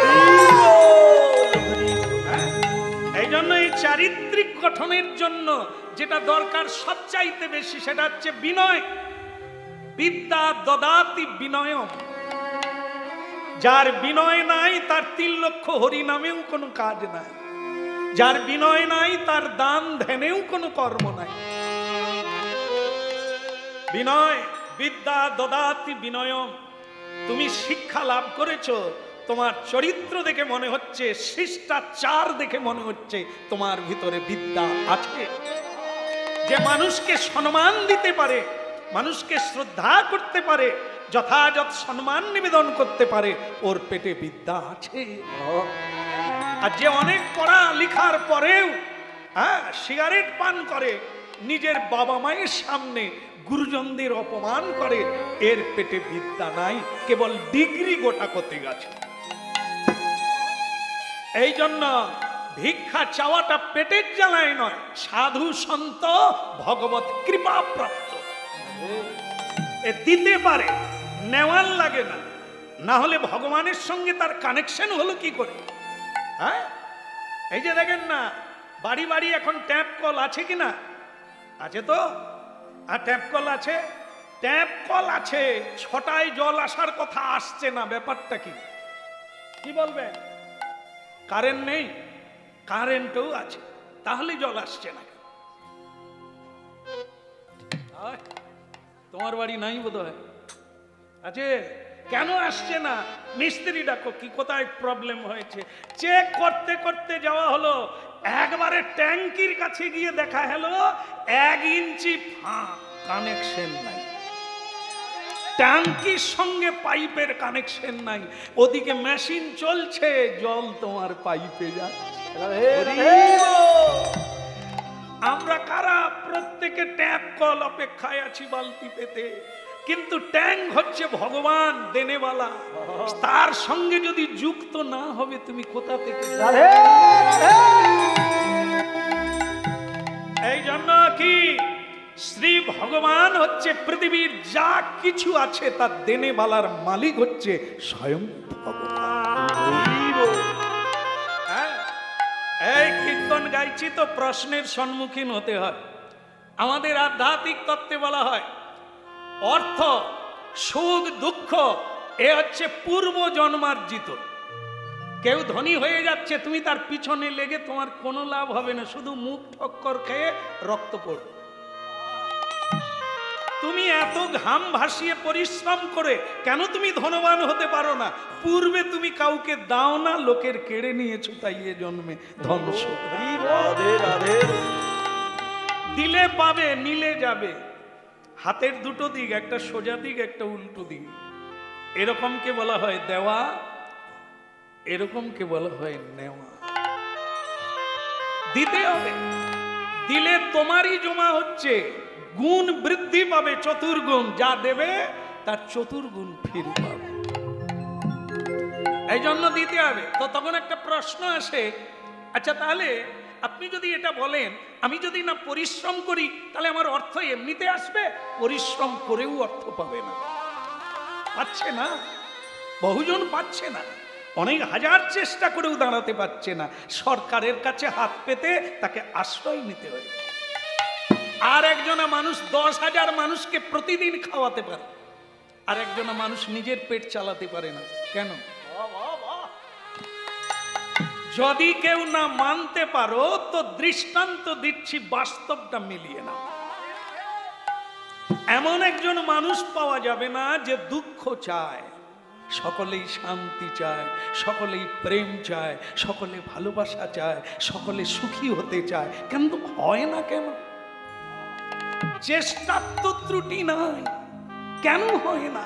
S1: এই জন্য এই চারিত্রিক গঠনের জন্য যেটা দরকার সবচাইতে বেশি, সেটা হচ্ছে বিনয়। বিদ্যা দদাতি বিনয়ম। যার বিনয় নাই তার তিন লক্ষ হরি নামেও কোনো কাজ নাই, যার বিনয় নাই তার দান ধ্যানেও কোনো কর্ম নাই। বিনয়, বিদ্যা দদাতি বিনয়ম। তুমি শিক্ষা লাভ করেছো, তোমার চরিত্র দেখে মনে হচ্ছে, শিষ্টাচার দেখে মনে হচ্ছে তোমার ভিতরে বিদ্যা আছে। যে মানুষকে সম্মান দিতে পারে, মানুষকে শ্রদ্ধা করতে পারে, যথাযথ সম্মান নিবেদন করতে পারে, ওর পেটে বিদ্যা আছে। আর যে অনেক পড়া লিখার পরেও হ্যাঁ সিগারেট পান করে, নিজের বাবা মায়ের সামনে গুরুজনদের অপমান করে, এর পেটে বিদ্যা নাই, কেবল ডিগ্রি গোটা করতে গেছে। এই জন্য ভিক্ষা চাওয়াটা পেটের জ্বালায় নয়, সাধু সন্ত ভগবত কৃপা প্রাপ্ত। এ দিতে পারে, নেওয়ার লাগে না। না হলে ভগবানের সঙ্গে তার কানেকশন হলো কি করে? হ্যাঁ, এই যে দেখেন না, বাড়ি বাড়ি এখন ট্যাপ কল আছে কিনা? আছে তো। আর ট্যাপ কল আছে, ট্যাপ কল আছে, ছটায় জল আসার কথা আসছে না, ব্যাপারটা কি? কি বলবেন? কারেন্ট নেই, কারেন্টও আছে, তাহলে জল আসছে না। তোমার বাড়ি নাই বোধ হয়, আছে? কেন আসছে না? মিস্ত্রি ডাকো, কি কোথায় প্রবলেম হয়েছে। চেক করতে করতে যাওয়া হলো, একবারে ট্যাঙ্কির কাছে গিয়ে দেখা হলো এক ইঞ্চি ফাঁক, কানেকশন নাই। ট্যাঙ্কির সঙ্গে পাইপের কানেকশন নাই, ওদিকে মেশিন চলছে, জল তোমার পাইপে যাচ্ছে। আমরা কারা? প্রত্যেকে ট্যাপ কল অপেক্ষায় আছি বালতি পেতে, কিন্তু ট্যাঙ্ক হচ্ছে ভগবান দেনেওয়ালা, তার সঙ্গে যদি যুক্ত না হবে তুমি কোথা থেকে? এই জন্য কি শ্রী ভগবান হচ্ছে পৃথিবীর যা কিছু আছে তার দেনেওয়ালার মালিক হচ্ছে স্বয়ং ভগবান। হ্যাঁ, এই কীর্তন গাইছি তো প্রশ্নের সম্মুখীন হতে হয়। আমাদের আধ্যাত্মিক তত্ত্বে বলা হয় অর্থ, সুখ, দুঃখ এ হচ্ছে পূর্ব জন্মার্জিত। কেউ ধনী হয়ে যাচ্ছে, তুমি তার পিছনে লেগে তোমার কোনো লাভ হবে না, শুধু মুখ ঠক্কর খেয়ে রক্ত পড়বে। তুমি এত ঘাম ভাসিয়ে পরিশ্রম করে কেন তুমি ধনবান হতে পারো না? পূর্বে তুমি কাউকে দাও না, লোকের কেড়ে নিয়েছো, তাই এ জন্মে ধন।
S2: রাধে রাধে।
S1: দিলে পাবে, নিলে যাবে। হাতের দুটো দিক, একটা সোজা দিক, একটা উল্টো দিক। এরকমকে বলা হয় দেওয়া, এরকমকে বলা হয় নেওয়া। দিতে হবে, দিলে তোমারই জমা হচ্ছে, গুণ বৃদ্ধি পাবে, চতুর্গুণ। যা দেবে তার চতুর্গুণ ফিরে পাবে। এই জন্য দিতে হবে। তো তখন একটা প্রশ্ন আসে, আচ্ছা তাহলে আপনি যদি এটা বলেন, আমি যদি না পরিশ্রম করি তাহলে আমার অর্থ এমনিতে আসবে? পরিশ্রম করেও অর্থ পাবে না, পাচ্ছে না, বহুজন পাচ্ছে না, অনেক হাজার চেষ্টা করেও দাঁড়াতে পারছে না। সরকারের কাছে হাত পেতে তাকে আশ্রয় নিতে হয়। আর একজনা মানুষ দশ হাজার মানুষকে প্রতিদিন খাওয়াতে পারে, আর একজনা মানুষ নিজের পেট চালাতে পারে না। কেন? যদি কেউ না মানতে পারো তো দৃষ্টান্ত দিচ্ছি, বাস্তবটা মিলিয়ে না। এমন একজন মানুষ পাওয়া যাবে না যে দুঃখ চায়, সকলেই শান্তি চায়, সকলেই প্রেম চায়, সকলে ভালোবাসা চায়, সকলে সুখী হতে চায়, কিন্তু হয় না কেন? চেষ্টার তো ত্রুটি নাই, কেন হয় না?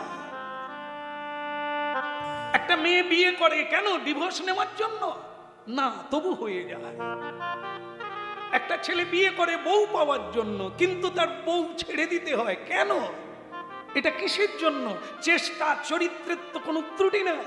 S1: একটা মেয়ে বিয়ে করে কেন? ডিভোর্স নেওয়ার জন্য না, তবু হয়ে যায়। একটা ছেলে বিয়ে করে বউ পাওয়ার জন্য, কিন্তু তার বউ ছেড়ে দিতে হয় কেন? এটা কিসের জন্য? চেষ্টা, চরিত্রের তো কোনো ত্রুটি নেই।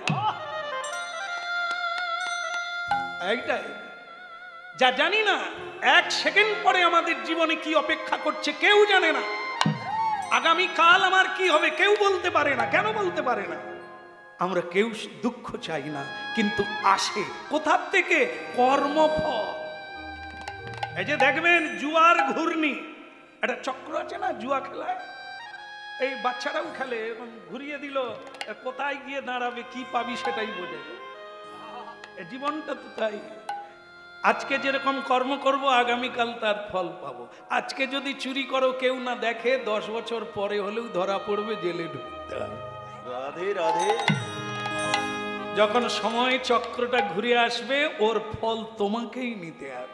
S1: এইটাই যা জানি না, এক সেকেন্ড পরে আমাদের জীবনে কি অপেক্ষা করছে কেউ জানে না। আগামী কাল আমার কি হবে কেউ বলতে পারে না। কেন বলতে পারে না? আমরা কেউ দুঃখ চাই না, কিন্তু আসে কোথার থেকে? কর্মফল। এই যে দেখবেন জুয়ার ঘূর্ণি, একটা চক্র আছে না জুয়া খেলায়, এই বাচ্চারাও খেলে, এবং ঘুরিয়ে দিল, কোথায় গিয়ে দাঁড়াবে কি পাবি সেটাই বোঝে। জীবনটা তো তাই। আজকে যেরকম কর্ম করব আগামীকাল তার ফল পাবো। আজকে যদি চুরি করো কেউ না দেখে, দশ বছর পরে হলেও ধরা পড়বে, জেলে ঢুকতে হবে।
S2: রাধে রাধে।
S1: যখন সময় চক্রটা ঘুরে আসবে ওর ফল তোমাকেই নিতে হবে।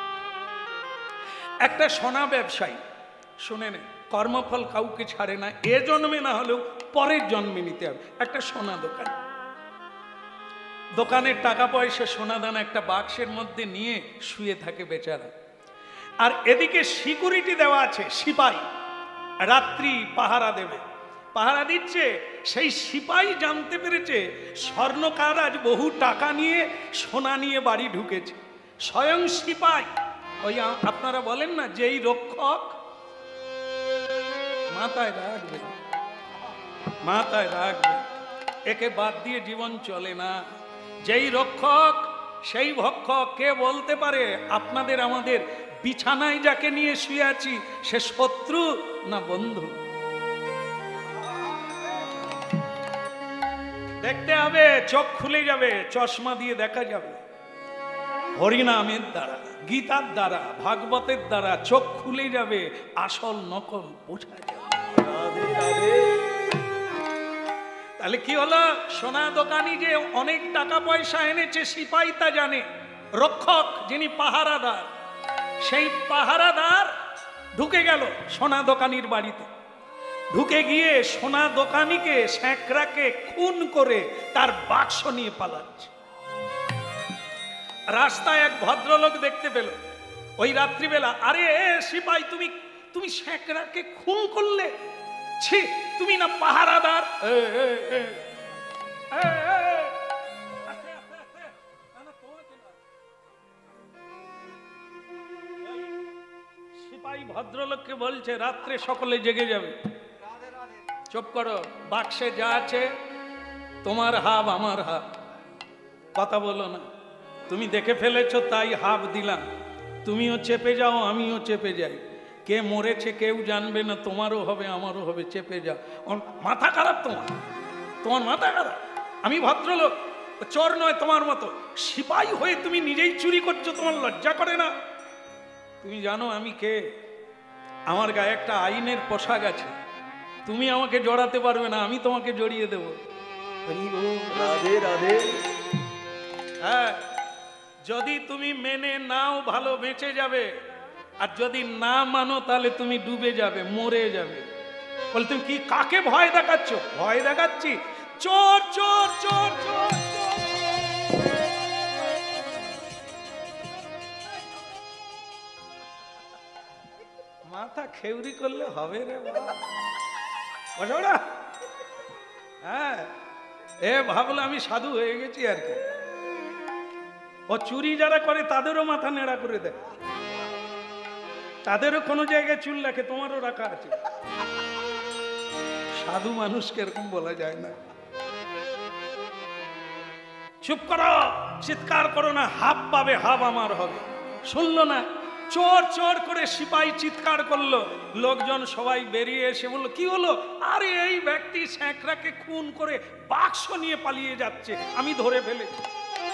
S1: একটা সোনা ব্যবসায়ী, শুনে নে, কর্মফল কাউকে ছাড়ে না, এ জন্মে না হলেও পরের জন্মে নিতে হবে। একটা সোনা দোকান, দোকানের টাকা পয়সা সোনা দানা একটা বাক্সের মধ্যে নিয়ে শুয়ে থাকে বেচারা। আর এদিকে সিকিউরিটি দেওয়া আছে, সিপাই রাত্রি পাহারা দেবে, পাহারা দিচ্ছে। সেই সিপাই জানতে পেরেছে স্বর্ণকার আজ বহু টাকা নিয়ে সোনা নিয়ে বাড়ি ঢুকেছে। স্বয়ং সিপাই, ওই আপনারা বলেন না যেই রক্ষক, মাথায় রাখবে, মাথায় রাখবে, একে বাদ দিয়ে জীবন চলে না। যেই রক্ষক সেই ভক্ষক। কে বলতে পারে আপনাদের আমাদের বিছানায় যাকে নিয়ে শুয়ে আছি সে শত্রু না বন্ধু? দেখতে হবে, চোখ খুলে যাবে, চশমা দিয়ে দেখা যাবে। হরিনামের দ্বারা, গীতার দ্বারা, ভাগবতের দ্বারা চোখ খুলে যাবে, আসল নকল বোঝা যাবে।
S2: রাধে রাধে।
S1: তাহলে কি হলো? সোনা দোকানি যে অনেক টাকা পয়সা এনেছে সিপাই তা জানে, রক্ষক যিনি পাহারাদার, সেই পাহারাদার ঢুকে গেল সোনা দোকানির বাড়িতে। ঢুকে গিয়ে সোনা দোকানিকে, স্যাঁকড়াকে খুন করে তার বাক্স নিয়ে পালাচ্ছে। রাস্তায় এক ভদ্রলোক দেখতে পেল ওই রাত্রিবেলা, আরে এ সিপাই, তুমি তুমি স্যাঁকড়াকে খুন করলে? ছি, তুমি না পাহারাদার? এ, এ, এ, এ, এ, আস্তে, আস্তে, আস্তে। না, না, তোমাকে না। ওই সিপাই ভদ্রলোককে বলছে, রাত্রে সকলে জেগে যাবে, চুপ করো, বাক্সে যা আছে তোমার হাব আমার হাব, কথা বলো না। তুমি দেখে ফেলেছো তাই হাব দিলাম, তুমিও চেপে যাও আমিও চেপে যাই। কে মরেছে কেউ জানবে না, তোমারও হবে আমারও হবে, চেপে যাও। মাথা খারাপ তোমার, তোমার মাথা খারাপ। আমি ভদ্রলোক, চোর নয় তোমার মতো। সিপাই হয়ে তুমি নিজেই চুরি করছো, তোমার লজ্জা করে না? তুমি জানো আমি কে? আমার গায়ে একটা আইনের পোশাক আছে, তুমি আমাকে জড়াতে পারবে না, আমি তোমাকে জড়িয়ে দেব।
S2: রাধে রাধে।
S1: হ্যাঁ, যদি তুমি মেনে নাও ভালো বেঁচে যাবে, আর যদি না মানো তাহলে তুমি ডুবে যাবে, মরে যাবে। বল তুমি কি কাকে ভয় দেখাচ্ছ? ভয় দেখাচ্ছি চোর চোর চোর চোর। মাথা খেউরি করলে হবে রে বাবা। হ্যাঁ, এ ভাবলো আমি সাধু হয়ে গেছি আর কি। ও চুরি যারা করে তাদেরও মাথা নেড়া করে দেয়, তাদেরও কোনো জায়গায় চুল রাখে, তোমারও রাখা আছে। সাধু মানুষকে এরকম বলা যায় না। চুপ করো, চিৎকার করো না, হাব পাবে, হাব আমার হবে। শুনলো না, চোর চোর করে সিপাই চিৎকার করলো। লোকজন সবাই বেরিয়ে এসে বললো, কি হলো? আরে এই ব্যক্তি স্যাঁকড়াকে খুন করে বাক্স নিয়ে পালিয়ে যাচ্ছে, আমি ধরে ফেলেছি।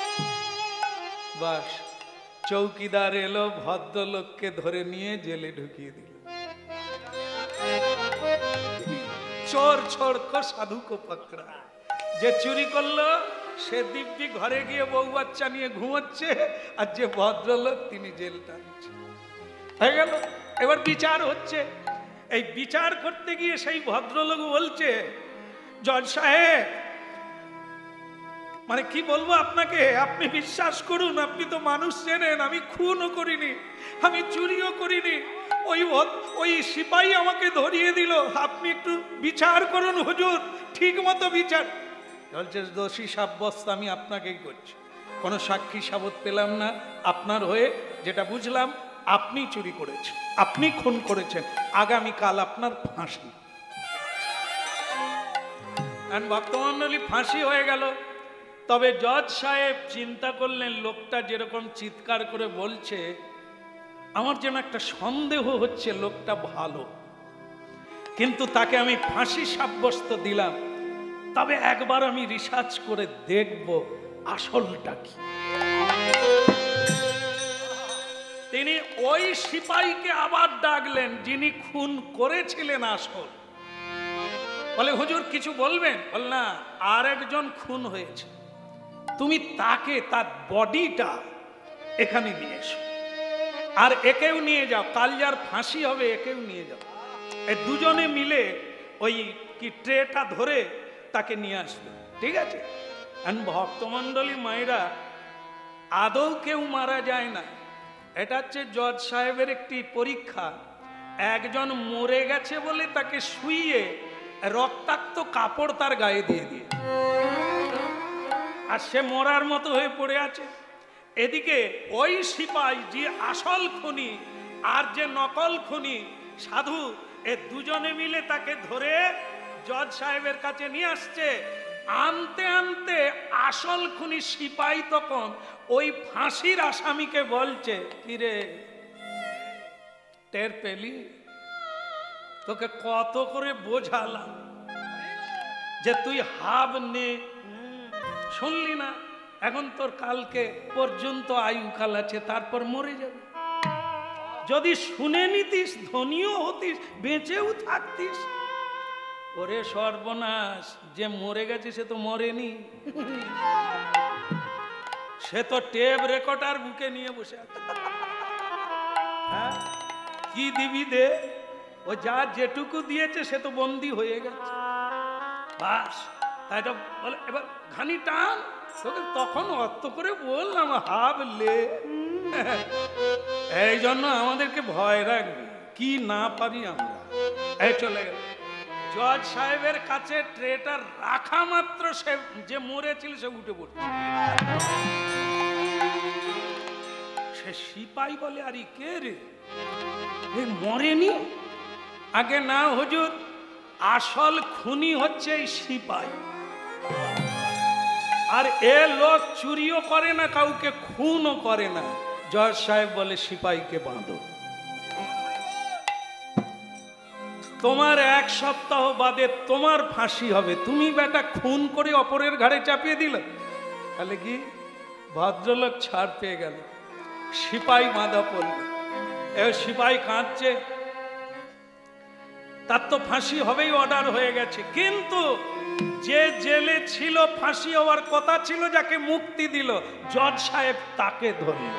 S1: বাস, চৌকিদার এলো, ভদ্রলোককে ধরে নিয়ে জেলে ঢুকিয়ে দিল। চোর ছোড় কো সাধু কো পকড়া। যে চুরি করলো সে দিব্যি ঘরে গিয়ে বউ বাচ্চা নিয়ে ঘুমোচ্ছে, আর যে ভদ্রলোক তিনি জেল টানছে। হয়ে গেল। এবার বিচার হচ্ছে। এই বিচার করতে গিয়ে সেই ভদ্রলোক বলছে, জজ সাহেব, মানে কি বলবো আপনাকে, আপনি বিশ্বাস করুন, আপনি তো মানুষ চেনেন, আমি খুনও করিনি, আমি চুরিও করিনি, ওই ওই সিপাহী আমাকে ধরিয়ে দিল, আপনি একটু বিচার করুন হুজুর, ঠিক মতো বিচার। বলছে দোষী সাব্যস্ত আমি আপনাকেই করছি, কোনো সাক্ষী সাবত পেলাম না আপনার হয়ে, যেটা বুঝলাম আপনি চুরি করেছেন, আপনি খুন করেছেন, আগামীকাল আপনার ফাঁসি। ভক্তমণ্ডলী ফাঁসি হয়ে গেল। তবে জজ সাহেব চিন্তা করলেন, লোকটা যেরকম চিৎকার করে বলছে, আমার যেন একটা সন্দেহ হচ্ছে লোকটা ভালো, কিন্তু তাকে আমি ফাঁসি সাব্যস্ত দিলাম, তবে একবার আমি রিসার্চ করে দেখব আসলটা কি। তিনি ওই সিপাহীকে আবার ডাকলেন যিনি খুন করেছিলেন আসল। বলে হুজুর কিছু বলবেন? বল না, আর একজন খুন হয়েছে, তুমি তাকে, তার বডিটা এখানে নিয়ে এসো, আর একেও নিয়ে যাও, কাল যার ফাঁসি হবে একেও নিয়ে যাও। এই দুজনে মিলে ওই কি ট্রেটা ধরে তাকে নিয়ে আসবে, ঠিক আছে? ভক্তমণ্ডলী মায়েরা, আদৌ কেউ মারা যায় না, এটা হচ্ছে জজ সাহেবের একটি পরীক্ষা। একজন মরে গেছে বলে তাকে শুইয়ে রক্তাক্ত কাপড় তার গায়ে দিয়ে দিয়ে, আর সে মরার মতো হয়ে পড়ে আছে। এদিকে ওই সিপাহী যে আসল খুনি আর যে নকল খুনি সাধু, এ দুজনে মিলে তাকে ধরে জজ সাহেবের কাছে নিয়ে আসছে। আনতে আনতে আসল খুনি সিপাহী তখন ওই ফাঁসির আসামিকে বলছে, কিরে টের পেলি? তোকে কত করে বোঝালাম যে তুই হাব নে, শুনলি না? এখন তোর কালকে পর্যন্ত আয়ুকাল আছে, তারপর মরে যাবে। যদি শুনে নিতিস, ধনীও হতিস, বেঁচেও থাকতিস। ওরে সর্বনাশ, যে মরে গেছে সে তো মরেনি, সে তো টেপ রেকর্ডার বুকে নিয়ে বসে আছে। হ্যাঁ, কি দিবি দে, ও যা যেটুকু দিয়েছে সে তো বন্দী হয়ে গেছে, বাস। তাই তো বলে এবার ঘানি টান, তোকে তখন অত করে বললাম হাবলে। এই জন্য আমাদেরকে ভয় রাখবে, কি না পারি আমরা। এই চলে গেল জজ সাহেবের কাছে, ট্রেটা রাখা মাত্র সে যে মরেছিল সে উঠে পড়ছে। সে সিপাহী বলে, আরে কে রে, এ মরেনি? আগে না হুজুর, আসল খুনি হচ্ছে এই সিপাহী, আর এ লোক চুরিও করে না, কাউকে খুনও করে না। জজ সাহেব বলে, সিপাহীকে বাঁধো, তোমার এক সপ্তাহ বাদে তোমার ফাঁসি হবে। তুমি বেটা খুন করে অপরের ঘাড়ে চাপিয়ে দিল। তাহলে কি ভদ্রলোক ছাড় পেয়ে গেল, সিপাহী বাঁধা পড়ল। এ সিপাহী কাঁদছে, তার তো ফাঁসি হবেই, অর্ডার হয়ে গেছে, কিন্তু যে জেলে ছিল ফাঁসি হওয়ার কথা ছিল, যাকে মুক্তি দিল জজ সাহেব, তাকে ধরল।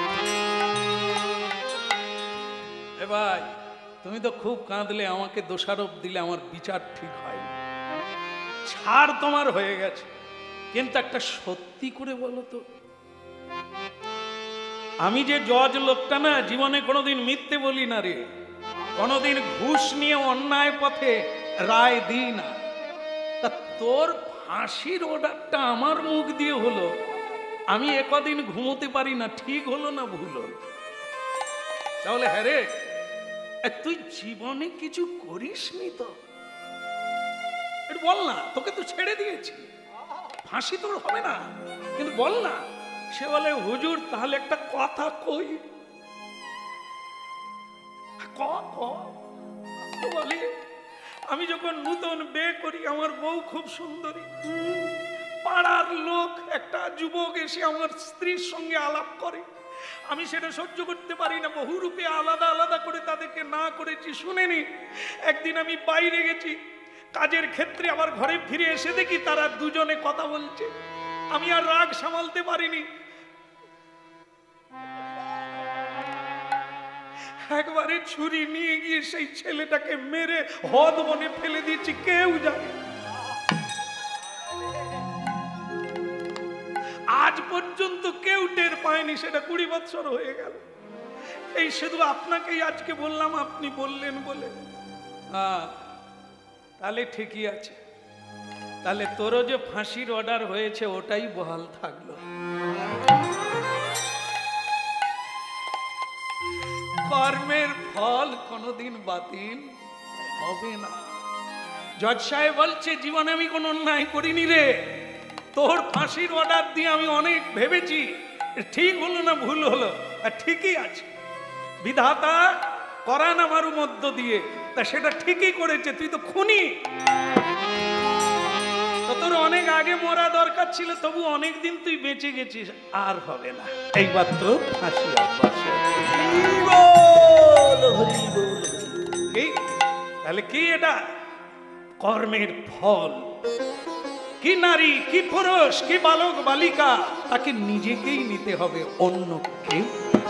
S1: এ ভাই, তুমি তো খুব কাঁদলে, আমাকে দোষারোপ দিলে, আমার বিচার ঠিক হয়, ছাড় তোমার হয়ে গেছে, কিন্তু একটা সত্যি করে বলো তো, আমি যে জজ লোকটা না, জীবনে কোনোদিন মিথ্যে বলি না রে, কোনোদিন ঘুষ নিয়ে অন্যায় পথে রায় দিই না। তা তোর ফাঁসির অর্ডারটা আমার মুখ দিয়ে হলো, আমি একদিন ঘুমোতে পারি না, ঠিক হলো না ভুল হলো? তাহলে হ্যাঁ রে, তুই জীবনে কিছু করিসনি তো, একটু বল না, তোকে তো ছেড়ে দিয়েছি, ফাঁসি তোর হবে না, কিন্তু বল না। সে বলে, হুজুর তাহলে একটা কথা কই। ক ক বলে, আমি যখন নূতন বিয়ে করি, আমার বউ খুব সুন্দরী, পাড়ার লোক একটা যুবক এসে আমার স্ত্রীর সঙ্গে আলাপ করে, আমি সেটা সহ্য করতে পারি না, বহুরূপে আলাদা আলাদা করে তাদেরকে না করেছি শুনেনি। একদিন আমি বাইরে গেছি, কাজের ক্ষেত্রে আবার ঘরে ফিরে এসে দেখি তারা দুজনে কথা বলছে। আমি আর রাগ সামালতে পারিনি, একবারে ছুরি নিয়ে গিয়ে সেই ছেলেটাকে মেরে হদ বনে ফেলে দিয়েছি, কেউ জানে। আজ পর্যন্ত কেউ টের পায়নি, সেটা কুড়ি বছর হয়ে গেল। এই শুধু আপনাকেই আজকে বললাম, আপনি বললেন বলে। হ্যাঁ, তাহলে ঠিকই আছে। তাহলে তোরও যে ফাঁসির অর্ডার হয়েছে ওটাই বহাল থাকলো। কর্মের ফল কোনোদিন বাতিল হবে না। জজ সাহেব বলছে জীবনে আমি কোনো অন্যায় করিনি রে, তোর ফাঁসির অর্ডার দিয়ে আমি অনেক ভেবেছি, ঠিক হলো না ভুল হলো, আর ঠিকই আছে। বিধাতা করান আমার মধ্য দিয়ে, তা সেটা ঠিকই করেছে। তুই তো খুনি, তোর অনেক আগে মরা দরকার ছিল, তবু অনেক দিন তুই বেঁচে গেছিস, আর হবে না। এইবার তো ফাঁসি অভ্যাস। তাহলে কি এটা? কর্মের ফল। কি নারী, কি পুরুষ, কি বালক বালিকা, তাকে নিজেকেই নিতে হবে, অন্য কেউ।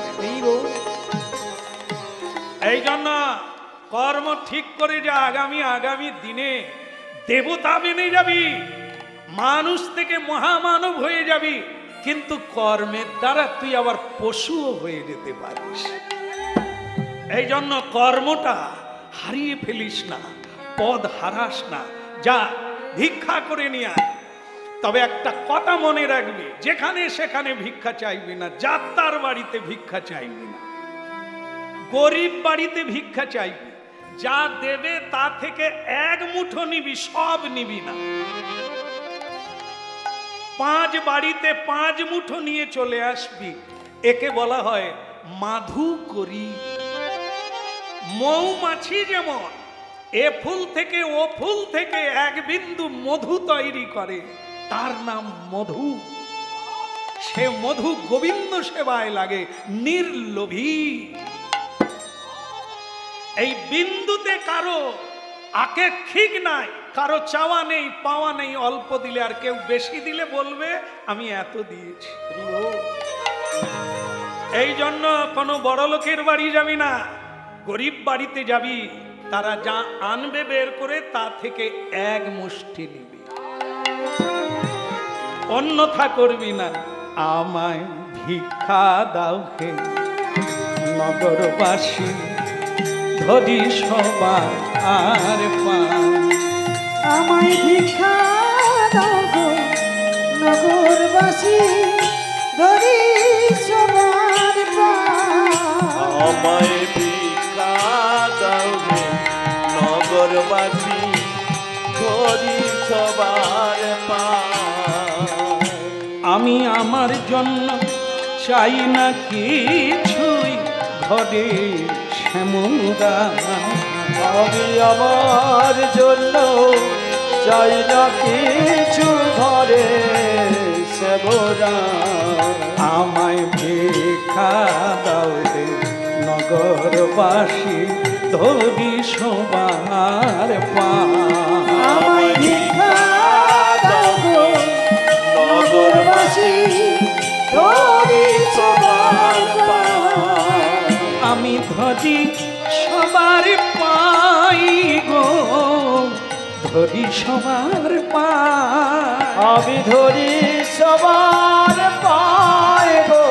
S1: এই জন্য কর্ম ঠিক করে যে আগামী আগামী দিনে দেবতা বেনে যাবি, মানুষ থেকে মহামানব হয়ে যাবি, কিন্তু কর্মের দ্বারা তুই আবার পশুও হয়ে যেতে পারিস। এই জন্য কর্মটা হারিয়ে ফেলিস না, পদ হারাস না। যা ভিক্ষা করে নিয়ে আয়, তবে একটা কথা মনে রাখবি, যেখানে সেখানে ভিক্ষা চাইবি না, যাত্রার বাড়িতে ভিক্ষা চাইবি না, গরিব বাড়িতে ভিক্ষা চাইবি। যা দেবে তা থেকে এক মুঠো নিবি, সব নিবি না। পাঁচ বাড়িতে পাঁচ মুঠো নিয়ে চলে আসবি, একে বলা হয় মাধু করি। মৌমাছি যেমন এ ফুল থেকে ও ফুল থেকে এক বিন্দু মধু তৈরি করে, তার নাম মধু। সে মধু গোবিন্দ সেবায় লাগে, নির্লোভী। এই বিন্দুতে কারো আপেক্ষিক নাই, কারো চাওয়া নেই, পাওয়া নেই। অল্প দিলে আর কেউ বেশি দিলে বলবে আমি এত দিয়েছি। এই জন্য কোনো বড় লোকের বাড়ি যাবি না, গরিব বাড়িতে যাবি। তারা যা আনবে বের করে তা থেকে এক মুষ্টি নিবি, অন্যথা করবি না। আমায় ভিক্ষা দাও হে নগরবাসী, ধরি সবার আর পান।
S3: আমায় ভিক্ষা দাও গো নগরবাসী, ধরি সবার পান।
S2: আমায় ভিক্ষা দাও হে নগরবাসী, ধরি সবার পান।
S1: আমি আমার জন্য চাই না কিছুই ঘরে শ্যামরা,
S2: আমি আমার জন্য চাই না কিছু ঘরে সেবরা।
S1: আমায় ভিক্ষা দাও রে নগরবাসী, ধরি সবার পান।
S3: আমায় ভিক্ষা দাও গো নগরবাসী, ধরি সবার পান।
S1: আমি ধরি সবার পাই গো, ধরি সবার পাই।
S2: আমি ধরি সবার পায় গো,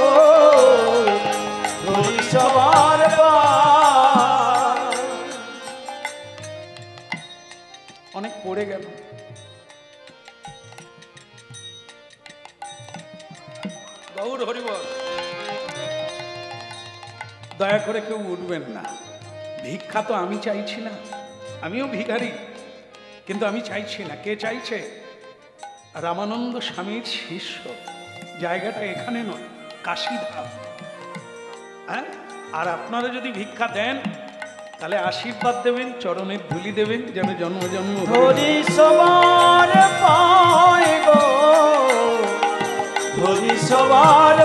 S2: ধরি সবার পায়।
S1: অনেক পড়ে গেল। গৌর হরিবল, দয়া করে কেউ উঠবেন না। ভিক্ষা তো আমি চাইছি না, আমিও ভিখারি, কিন্তু আমি চাইছি না। কে চাইছে? রামানন্দ স্বামীর শিষ্য। জায়গাটা এখানে নয়, কাশীধাম। হ্যাঁ, আর আপনারা যদি ভিক্ষা দেন তাহলে আশীর্বাদ দেবেন, চরণের ধুলি দেবেন, যেন জন্ম জন্ম
S2: ধরি সবার পায় গো, ধরি সবার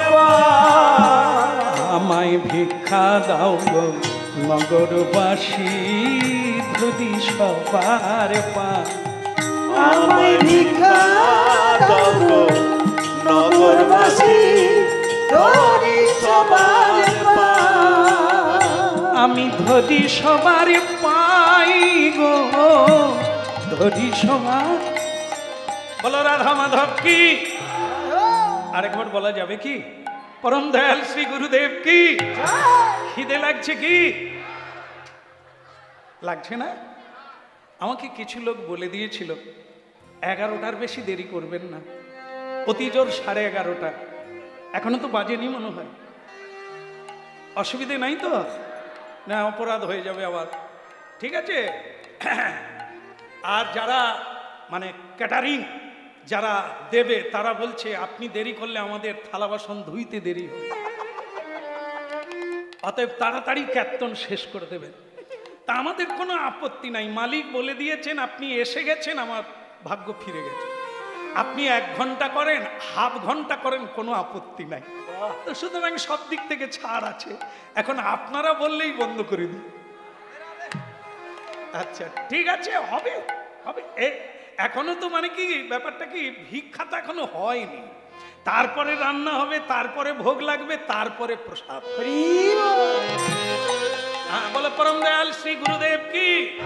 S2: পায়।
S1: আমায় ভিক্ষা দাও গো নগরবাসী, যদি সবার পাই,
S3: আমায় ভিক্ষা দাও গো নগরবাসী, ধরি সবার পাই।
S1: আমি ধরি সবার পাই গো, ধরি সবার। বলো রাধা মাধব কি? আরেকবার বলা যাবে কি? পরম দয়াল শ্রী গুরুদেব কি? খিদে লাগছে কি? লাগছে না? আমাকে কিছু লোক বলে দিয়েছিল এগারোটার বেশি দেরি করবেন না, অতি জোর সাড়ে এগারোটা, এখনো তো বাজেনি মনে হয়। অসুবিধে নাই তো? না অপরাধ হয়ে যাবে আবার? ঠিক আছে। আর যারা মানে ক্যাটারিং যারা দেবে তারা বলছে আপনি দেরি করলে আমাদের থালা বাসন ধুইতে দেরি হবে, অতএব তাড়াতাড়ি কীর্তন শেষ করে দেবেন। তা আমাদের কোনো আপত্তি নাই, মালিক বলে দিয়েছেন আপনি এসে গেছেন, আমার ভাগ্য ফিরে গেছে। আপনি এক ঘন্টা করেন, হাফ ঘন্টা করেন, কোনো আপত্তি নাই। তো সুতরাং সব দিক থেকে ছাড় আছে। এখন আপনারা বললেই বন্ধ করে দিই। আচ্ছা ঠিক আছে, হবে হবে। এখনো তো মানে কি ব্যাপারটা কি, ভিক্ষা তো এখনো হয়নি। তারপরে রান্না হবে, তারপরে ভোগ লাগবে, তারপরে প্রসাদ। হ্যাঁ বলে পরম দয়াল শ্রী গুরুদেব কি?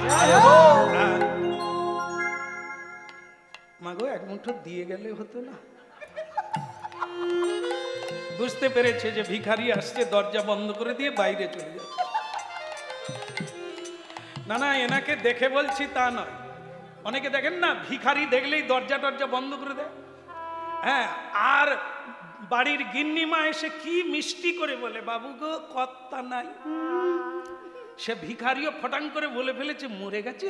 S1: মাগো এক মুঠো দিয়ে গেলে হতো না? বুঝতে পেরেছে যে ভিখারি আসছে, দরজা বন্ধ করে দিয়ে বাইরে চলে যাচ্ছে। না না, এনাকে দেখে বলছি তা নয়। অনেকে দেখেন না, ভিখারি দেখলেই দরজা টরজা বন্ধ করে দেয়। হ্যাঁ, আর বাড়ির গিন্নিমা এসে কি মিষ্টি করে বলে, বাবু গো কর্তা নাই। সে ভিখারিও ফটাং করে বলে ফেলেছে মরে গেছে।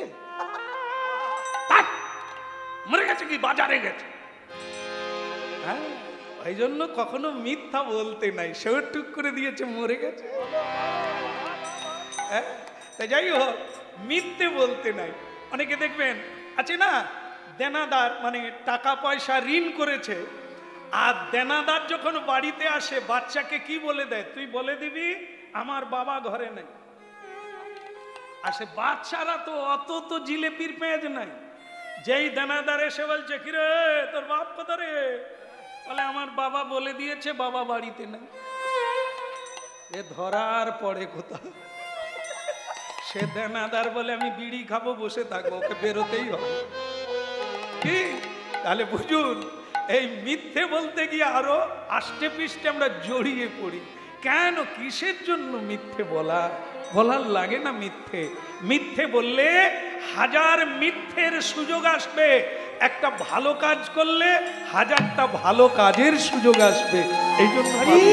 S1: মরে গেছে কি, বাজারে গেছে। হ্যাঁ, ওই জন্য কখনো মিথ্যা বলতে নাই, সেও টুক করে দিয়েছে মরে গেছে। হ্যাঁ, তাই যাই হোক, মিথ্যে বলতে নাই। অনেকে দেখবেন আছে না, দেনাদার মানে টাকা পয়সা ঋণ করেছে, আর দেনাদার যখন বাড়িতে আসে বাচ্চাকে কি বলে দেয়, তুই বলে দিবি আমার বাবা ঘরে নেই। আসে বাচ্চারা তো অত তো জিলেপির পেঁয়াজ নাই। যেই দেনাদার এসে বলছে কিরে তোর বাপ কোথা রে, বলে আমার বাবা বলে দিয়েছে বাবা বাড়িতে নেই। এ ধরার পরে কোথাও সে দেনাদার বলে আমি বিড়ি খাবো, বসে থাকবো, ওকে বেরোতেই হবে। কি তাহলে বুঝুন, এই মিথ্যে বলতে গিয়ে আরো আষ্টে পিষ্টে আমরা জড়িয়ে পড়ি। কেন, কিসের জন্য মিথ্যে বলা? বলার লাগে না মিথ্যে। মিথ্যে বললে হাজার মিথ্যের সুযোগ আসবে, একটা ভালো কাজ করলে হাজারটা ভালো কাজের সুযোগ আসবে। এই জন্য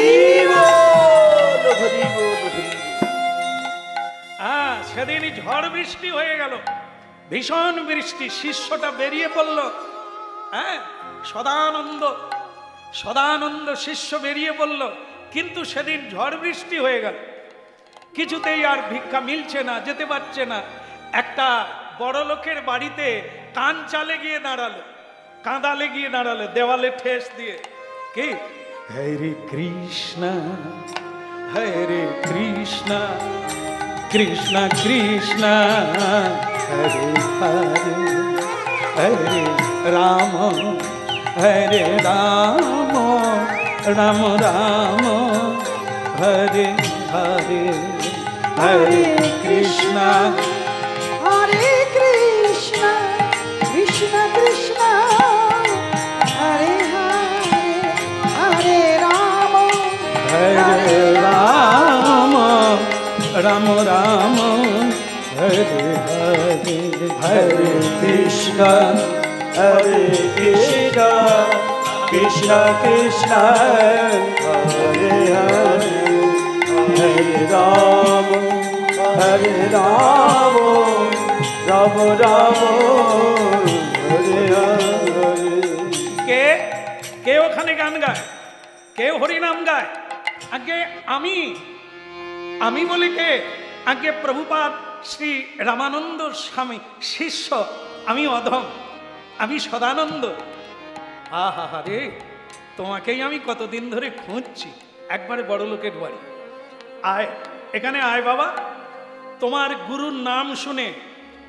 S1: হ্যাঁ, সেদিনই ঝড় বৃষ্টি হয়ে গেল, ভীষণ বৃষ্টি। শিষ্যটা বেরিয়ে পড়ল। হ্যাঁ, সদানন্দ সদানন্দ শিষ্য বেরিয়ে পড়ল, কিন্তু সেদিন ঝড় বৃষ্টি হয়ে গেল, কিছুতেই আর ভিক্ষা মিলছে না, যেতে পারছে না। একটা বড় লোকের বাড়িতে কান চালে গিয়ে দাঁড়ালো, কাঁদালে গিয়ে দাঁড়ালো, দেওয়ালে ঠেস দিয়ে। কি হরে কৃষ্ণ হরে কৃষ্ণ কৃষ্ণ কৃষ্ণ হরে হরে হরে রাম হরে রাম রাম রাম হরে হরে হরে কৃষ্ণ
S3: হরে কৃষ্ণ কৃষ্ণ কৃষ্ণ হরে হরে হরে রাম
S1: হরে রাম রাম রাম হরে হরে হরে কৃষ্ণ
S2: হরে কৃষ্ণ কৃষ্ণ কৃষ্ণ হরে হরে হরে রাম হরে রাম রাম রাম হরে হরে।
S1: কে কে ওখানে গান গায়, কে হরিনাম গায়? আগে আমি আমি বলি কে? আগে প্রভুপাদ শ্রী রামানন্দ স্বামী শিষ্য। আমি অধম, আমি সদানন্দ। আহা হা রে, তোমাকেই আমি কতদিন ধরে খুঁজছি। একবারে বড় লোকের বাড়ি, আয় এখানে আয় বাবা। তোমার গুরুর নাম শুনে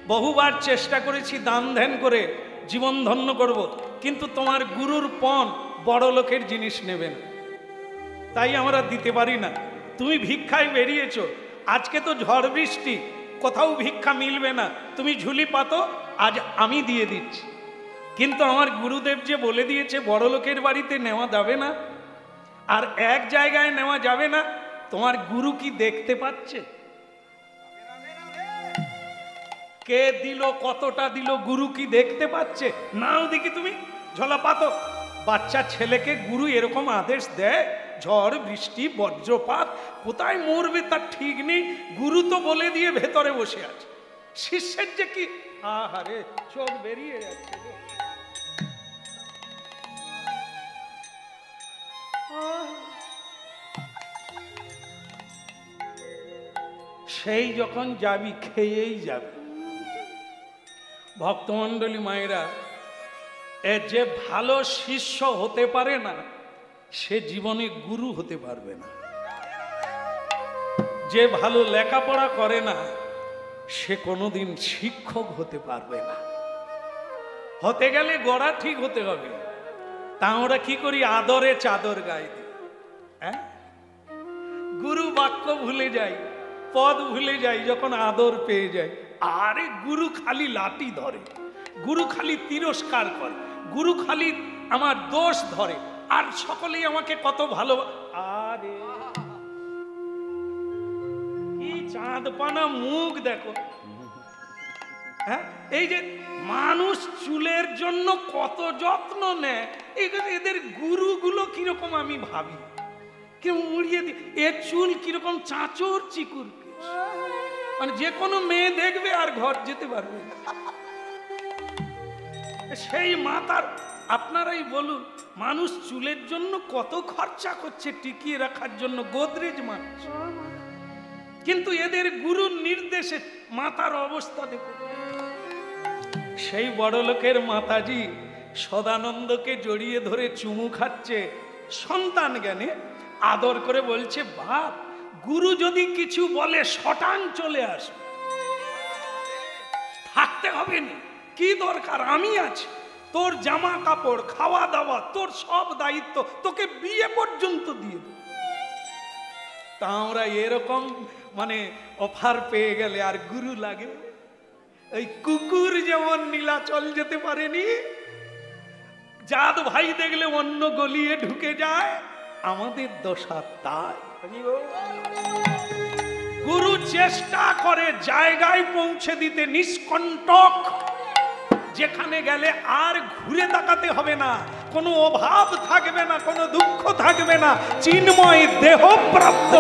S1: বহুবার চেষ্টা করেছি দান ধ্যান করে জীবন ধন্য করব, কিন্তু তোমার গুরুর পণ বড় লোকের জিনিস নেবে না, তাই আমরা দিতে পারি না। তুমি ভিক্ষায় বেরিয়েছো, আজকে তো ঝড় বৃষ্টি, কোথাও ভিক্ষা মিলবে না, তুমি ঝুলি পাতো, আজ আমি দিয়ে দিচ্ছি। কিন্তু আমার গুরুদেব যে বলে দিয়েছে বড় লোকের বাড়িতে নেওয়া যাবে না, আর এক জায়গায় নেওয়া যাবে না, তোমার গুরু কি দেখতে পাচ্ছে? কে দিল, কতটা দিল, গুরু কি দেখতে পাচ্ছে? নাও দেখি তুমি ঝোলা পাতো। বাচ্চা ছেলেকে গুরু এরকম আদেশ দেয়, ঝড় বৃষ্টি বজ্রপাত কোথায় মরবে তার ঠিক নেই, গুরু তো বলে দিয়ে ভেতরে বসে আছে। শিষ্যের যে কি আহারে, চোখ বেরিয়ে যাচ্ছে গো। সেই যখন যাবি খেয়েই যাবি। ভক্তমণ্ডলী মায়েরা, এ যে ভালো শিষ্য হতে পারে না, সে জীবনে গুরু হতে পারবে না। যে ভালো লেখাপড়া করে না, সে কোনোদিন শিক্ষক হতে পারবে না। হতে গেলে গড়া ঠিক হতে হবে। তা আমরা কি করি? আদরে চাদর গায়ে দিই, হ্যাঁ? গুরু বাক্য ভুলে যাই, পদ ভুলে যাই যখন আদর পেয়ে যাই। আরে গুরু খালি লাঠি ধরে, গুরু খালি তিরস্কার করে, গুরু খালি আমার দোষ ধরে, আর সকলেই আমাকে কত ভালো। আরে কি চাঁদ পানা মুখ দেখো, হ্যাঁ? এই যে মানুষ চুলের জন্য কত যত্ন নেয়, এদের গুরুগুলো কিরকম আমি ভাবি, কেউ উড়িয়ে দি, এর চুল কিরকম চাঁচর চিকুর, মানে যে কোনো মেয়ে দেখবে আর ঘর যেতে পারবে না। সেই মাতার, আপনারাই বলুন, মানুষ চুলের জন্য কত খরচা করছে টিকিয়ে রাখার জন্য, গোদরেজ মানুষ, কিন্তু এদের গুরুর নির্দেশে মাতার অবস্থা দেখুন। সেই বড় লোকের মাতাজি সদানন্দকে জড়িয়ে ধরে চুমু খাচ্ছে সন্তান জ্ঞানে, আদর করে বলছে, বাপ, গুরু যদি কিছু বলে শটান চলে আসবে, থাকতে হবে না, কি দরকার, আমি আছি, তোর জামা কাপড় খাওয়া দাওয়া তোর সব দায়িত্ব, তোকে বিয়ে পর্যন্ত দিয়ে দেব। তা আমরা এরকম মানে অফার পেয়ে গেলে আর গুরু লাগে? ওই কুকুর যেমন নীলাচল যেতে পারেনি, জাত ভাই দেখলে অন্য গলিয়ে ঢুকে যায়, আমাদের দশা তাই। গুরু চেষ্টা করে জায়গায় পৌঁছে দিতে নিষ্কণ্টক, যেখানে গেলে আর ঘুরে তাকাতে হবে না, কোনো অভাব থাকবে না, কোনো দুঃখ থাকবে না, চিন্ময় দেহ প্রাপ্ত।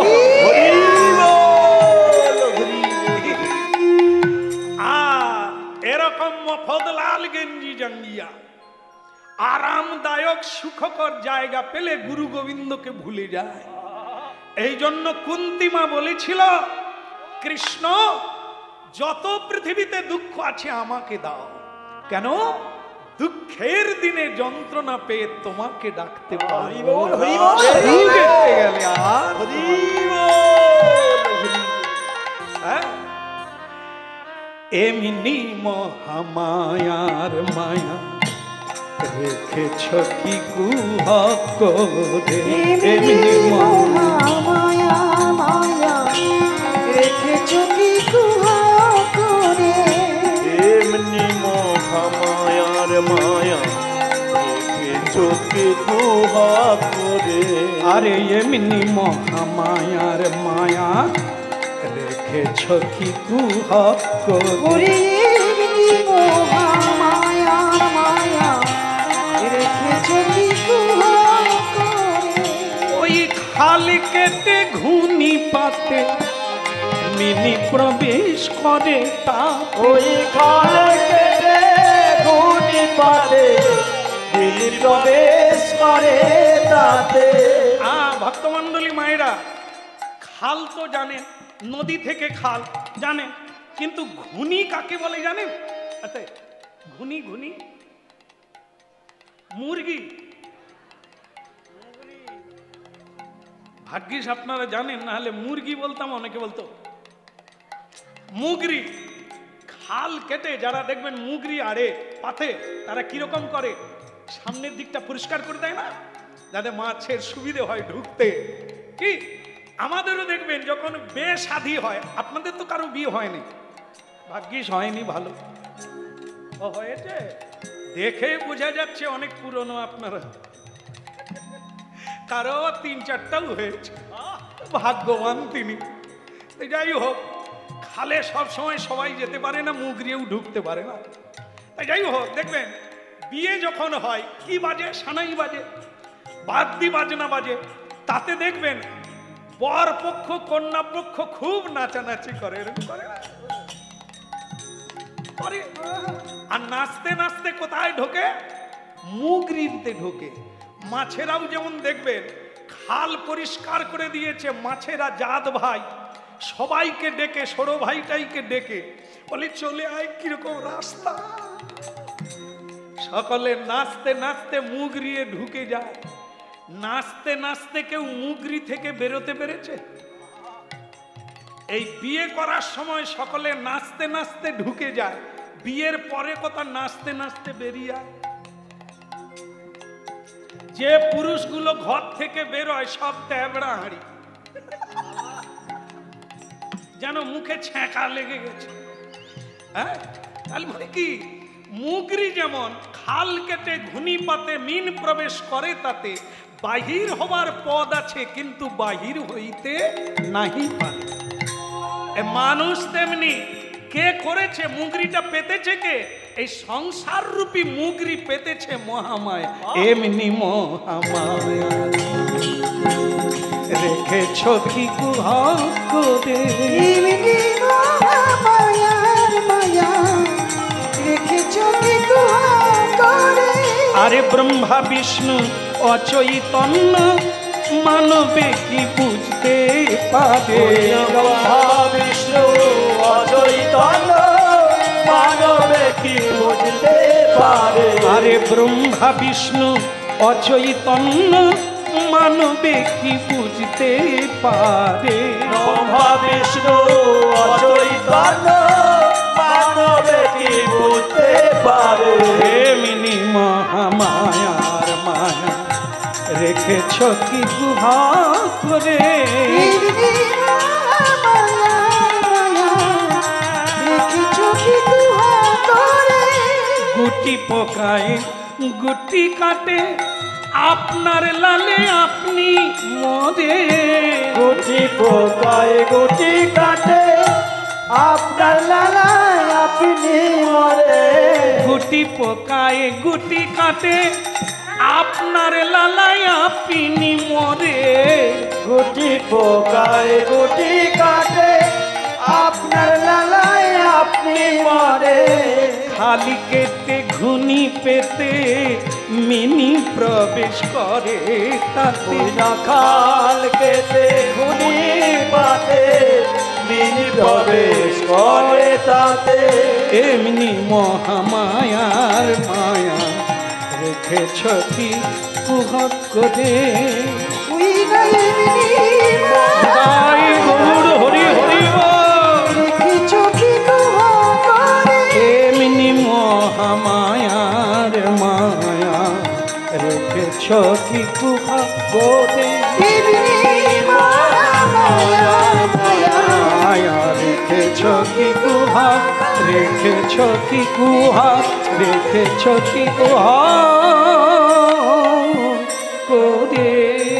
S1: আর এরকম মফদলাল গেঞ্জি জাঙ্গিয়া আরামদায়ক সুখকর জায়গা পেলে গুরু গোবিন্দকে ভুলে যায়। এই জন্য কুন্তিমা বলেছিল, কৃষ্ণ, যত পৃথিবীতে দুঃখ আছে আমাকে দাও, কেন? দুঃখের দিনে যন্ত্রণা পেয়ে তোমাকে ডাকতে পারি। এমনি মহামায়ার মায়া রেখেছ কি গুহা করে, এমনি
S3: মহামায়া মায়া রেখেছ কি গুহা করে,
S2: এমনি মহামায়ার মায়া রেখেছ কি গুহা করে।
S1: আরে এমনি মহামায়ার মায়া রেখেছ কি গুহা করে,
S3: এমনি মহামায়ার মায়া রেখেছ কি গুহা করে।
S1: ওই খাল কেটে ঘুনি পাতে মিনি প্রবেশ করে, তা
S2: ওই খাল কেটে ঘুনি পাতে মিনি প্রবেশ করে তাতে।
S1: আ ভক্তমণ্ডলী মায়েরা, খাল তো জানেন, নদী থেকে খাল জানেন, কিন্তু ঘুনি কাকে বলে জানেন? আচ্ছা, ঘুনি ঘুনি মুরগি, ভাগ্যিস আপনারা জানেন, না হলে মুরগি বলতাম, অনেকে বলতো মুগরি। খাল কেটে যারা দেখবেন মুগরি আড়ে পাতে, তারা কিরকম করে, সামনের দিকটা পরিষ্কার করে দেয় না, যাতে মাছের সুবিধে হয় ঢুকতে। কি আমাদেরও দেখবেন যখন বেশাদী হয়, আপনাদের তো কারো বিয়ে হয়নি, ভাগ্যিস হয়নি, ভালো ও হয়েছে, দেখে বোঝা যাচ্ছে অনেক পুরনো আপনারা, কারো তিন চারটাও হয়েছে, ভাগ্যবান তিনি। যাই হোক, খালে সব সময় সবাই যেতে পারে না, মুগরিয়েও ঢুকতে পারে না। তাই যাই হোক, দেখবেন বিয়ে যখন হয় কি বাজে, সানাই বাজে, বাদ্যি বাজনা বাজে, তাতে দেখবেন বর পক্ষ কন্যা পক্ষ খুব নাচানাচি করে, এরকম করে না? করে। আর নাচতে নাচতে কোথায় ঢোকে, মুগরিতে ঢোকে। মাছেরাও যেমন দেখবেন খাল পরিষ্কার করে দিয়েছে, মাছেরা জাত ভাই সবাইকে ডেকে, সরো ভাইটাইকে ডেকে বলে চলে আয়, কিরকম রাস্তা, সকলে নাচতে নাচতে মুগরিয়ে ঢুকে যায়। নাচতে নাচতে কেউ মুগরি থেকে বেরোতে পেরেছে? এই বিয়ে করার সময় সকলে নাচতে নাচতে ঢুকে যায়, বিয়ের পরে কথা নাচতে নাচতে বেরিয়ে যায়। যে পুরুষগুলো ঘর থেকে বেরোয় সব ট্যাবড়া হাঁড়ি, যেন মুখে ছ্যাঁকা লেগে গেছে। হ্যাঁ, তাহলে মানে কি, মুগরি যেমন খাল কেটে ঘুনি পাতে মিন প্রবেশ করে, তাতে বাহির হবার পদ আছে, কিন্তু বাহির হইতে নাহি পারে। এ মানুষ তেমনি, কে করেছে মুগরিটা, পেতেছে কে? এই সংসার রূপী মুগরি পেতেছে মহামায়া। এমনি মহামায়া রেখেছ কি কুহরে,
S3: এমনি মহামায়ার মায়া রেখেছ কি কুহরে।
S1: আরে ব্রহ্মা বিষ্ণু অচৈতন্য মানবে কি বুঝতে পারে?
S2: ব্রহ্মা বিষ্ণু অচৈতন্য মানবে কি বুঝতে পারে?
S1: আরে ব্রহ্মা বিষ্ণু অচৈতন্য মানবে কি বুঝতে পারে?
S2: ব্রহ্মা বিষ্ণু অচৈতন্য মানবে কি বুঝতে পারে?
S1: এমনি মহামায়ার মায়া রেখেছ কি গুহা করে।
S3: এমনি মহামায়ার মায়া রেখেছ কি কুহরে।
S1: গুটি পোকায় গুটি কাটে আপনার লালে আপনি মরে।
S2: গুটি পোকায় গুটি কাটে আপনার লালায় আপনি মরে।
S1: গুটি পোকায় গুটি কাটে আপনার লালায় আপনি মরে।
S2: গুটি পোকায় গুটি কাটে আপনার লালায় আপনি মরে।
S1: খালি কেটে ঘুনি পেতে মিনি প্রবেশ করে, তাতে
S2: না খাল কেটে ঘুনি পাতে মিনি প্রবেশ করে তাতে।
S1: এমনি মহামায়ার মায়া রেখেছ কি কুহক করে।
S3: ওই না এমনি
S1: গাই গৌর হরি হরি বল।
S3: রেখেছ কি কুহরে।
S1: এমনি মহামায়ার মায়া রেখেছ কি কুহক করে।
S3: এমনি মহামায়ার মায়া
S1: মায়া রেখেছ কি কুহা, রেখেছ কি কুহা, রেখেছ কি কুহা করে।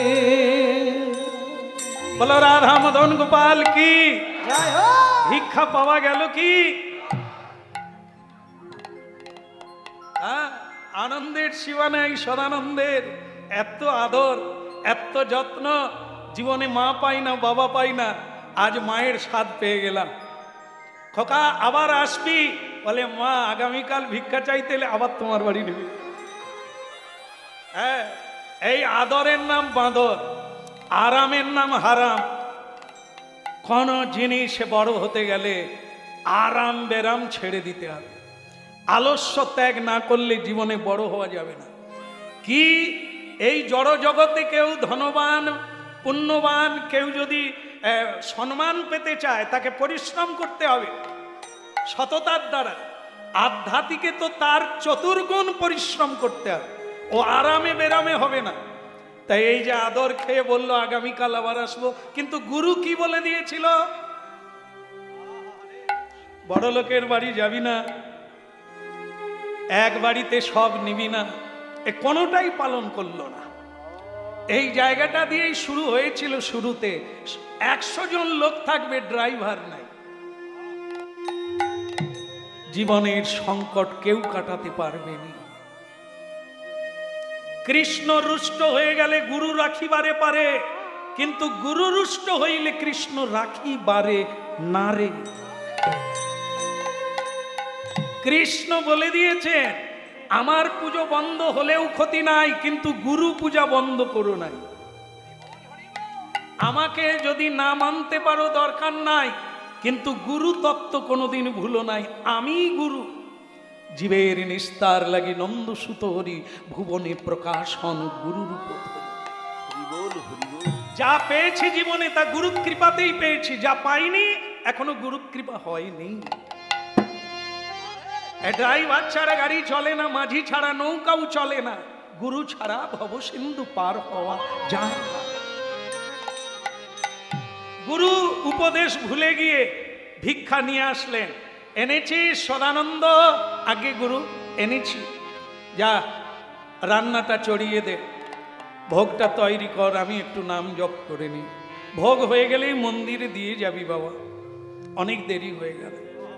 S1: বলো রাধা মদন গোপাল কি
S3: জয় হো।
S1: ভিক্ষা পাওয়া গেল কি? হ্যাঁ, আনন্দের সীমা নেই, সদানন্দের এত আদর, এত যত্ন, জীবনে মা পাই না, বাবা পাই না, আজ মায়ের স্বাদ পেয়ে গেলাম। খোকা আবার আসবি? বলে মা আগামীকাল ভিক্ষা চাইতে এলে আবার তোমার বাড়ি নেবে। হ্যাঁ, এই আদরের নাম বাঁদর, আরামের নাম হারাম। কোন জিনিস বড় হতে গেলে আরাম বেরাম ছেড়ে দিতে হবে। আলস্য ত্যাগ না করলে জীবনে বড় হওয়া যাবে না। কি এই জড় জগতে কেউ ধনবান পুণ্যবান কেউ যদি সম্মান পেতে চায়, তাকে পরিশ্রম করতে হবে। সততার দ্বারা। আধ্যাত্মিকে তো তার চতুর্গুণ পরিশ্রম করতে হবে, ও আরামে বেরামে হবে না। তাই এই যে আদর খেয়ে বললো আগামীকাল আবার আসবো, কিন্তু গুরু কি বলে দিয়েছিল? বড় লোকের বাড়ি যাবি না, এক বাড়িতে সব নিবি না, এ কোনোটাই পালন করলো না। এই জায়গাটা দিয়েই শুরু হয়েছিল। শুরুতে একশো জন লোক থাকবে, ড্রাইভার নাই। জীবনের সংকট কেউ কাটাতে পারবে না। কৃষ্ণ রুষ্ট হয়ে গেলে গুরু রাখিবারে পারে, কিন্তু গুরু রুষ্ট হইলে কৃষ্ণ রাখিবারে না রে। কৃষ্ণ বলে দিয়েছেন আমার পুজো বন্ধ হলেও ক্ষতি নাই, কিন্তু গুরু পূজা বন্ধ করো নাই। আমাকে যদি না মানতে পারো দরকার নাই, কিন্তু গুরু তত্ত্ব কোনোদিন ভুলো নাই। আমি গুরু। জীবের নিস্তার লাগি নন্দ সুত হরি, ভুবনে প্রকাশন গুরুর উপর। যা পেয়েছি জীবনে তা গুরু কৃপাতেই পেয়েছি, যা পাইনি এখনো গুরু কৃপা হয়নি। ড্রাইভার ছাড়া গাড়ি চলে না, মাঝি ছাড়া নৌকাও চলে না, গুরু ছাড়া ভব সিন্ধু পার হওয়া যায় না। গুরু উপদেশ ভুলে গিয়ে ভিক্ষা নিয়ে আসলেন। এনেছি সদানন্দ, আগে গুরু এনেছি, যা রান্নাটা চড়িয়ে দে, ভোগটা তৈরি কর, আমি একটু নাম জপ করে নিই। ভোগ হয়ে গেলেই মন্দিরে দিয়ে যাবি বাবা, অনেক দেরি হয়ে গেল।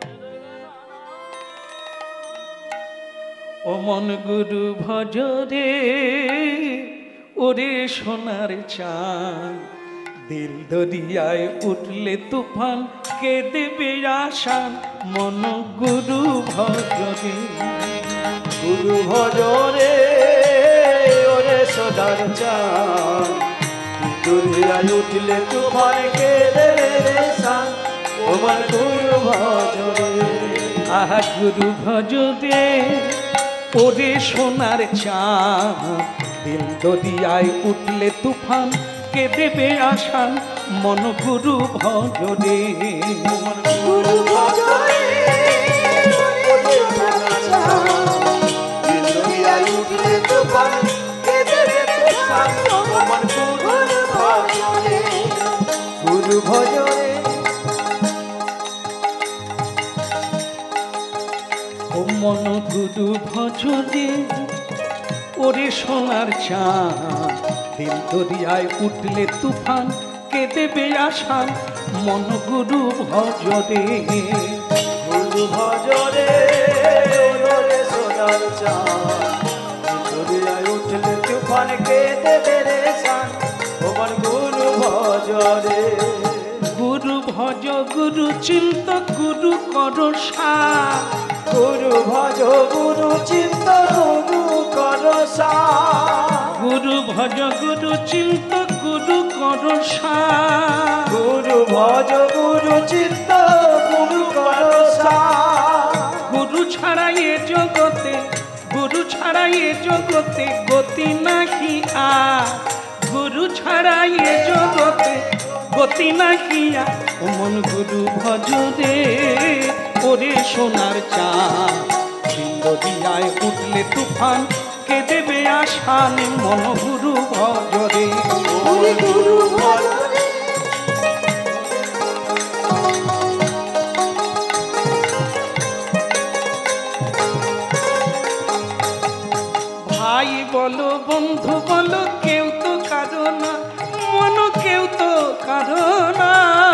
S1: ও মন গুরু ভজরে ওরে সোনার চাঁদ, দিল দরিয়ায় উঠলে তুফান কে দেবে আশান। মন গুরু ভজরে,
S2: গুরু ভজরে ওরে সদার চাঁদ, দুনিয়ায় উঠলে তুফান কে দেবে রে শান। তোমার গুরু ভজরে,
S1: আহা গুরু ভজরে ওরে সোনার চাঁদ, দিল দরিয়ায় উঠলে তুফান কে দেবে আশান। মন গুরু ভজরে,
S3: গুরু ভজরে ওরে সোনার চাঁদ,
S2: দিল দুনিয়ায় উঠলে তুফান কে দেবে রে শান। তোমার গুরু ভজরে, গুরু ভজরে।
S1: ও মন গুরু ভজরে ওরে সোনার চাঁদ, দিল দরিয়ায় উঠলে তুফান কে দেবে আশান। মন গুরু ভজরে,
S2: গুরু ভজরে ওরে সোনার চাঁদ, দুনিয়ায় উঠলে তুফান কে দেবে রে শান। তোমার গুরু ভজরে,
S1: গুরু ভজ গুরু চিন্ত গুরু কর সাথ।
S2: গুরু ভজ গুরু চিন্ত গুরু কর সাথ।
S1: গুরু ভজ গুরু চিন্ত গুরু কর সাথ।
S2: গুরু ভজ গুরু চিন্ত গুরু কর সাথ।
S1: গুরু ছাড়া এ জগতে, গুরু ছাড়া এ জগতে গতি নাহি আর। গুরু ছাড়া এ জগতে গতি নাহি আর। ও মন গুরু ভজরে ওরে সোনার চাঁদ, দিল দরিয়ায় উঠলে তুফান কে দেবে আশান। মন গুরু ভজরে,
S3: ওরে গুরু ভজরে
S1: ভাই বলো বন্ধু বলো কেউ তো কারো না, মন কেউ তো কারো না।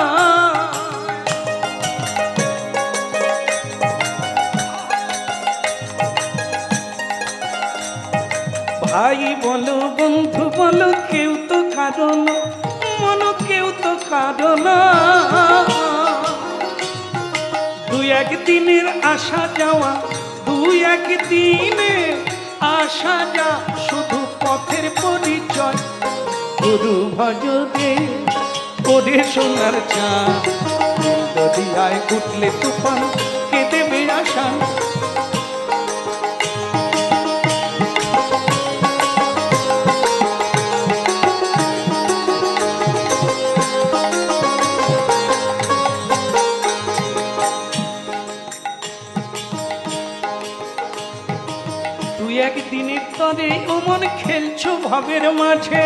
S1: ভাই বলো বন্ধু বলো কেউ তো কারো না, মন কেউ তো কারো না। দুই একদিনের আসা যাওয়া, দুই একদিনের আসা যা শুধু পথের পরিচয়। গুরু ভজরে ওরে সোনার চাঁদ, দরিয়ায় উঠলে তুফান কে দেবে আশান। খেলছো ভাবের মাঝে,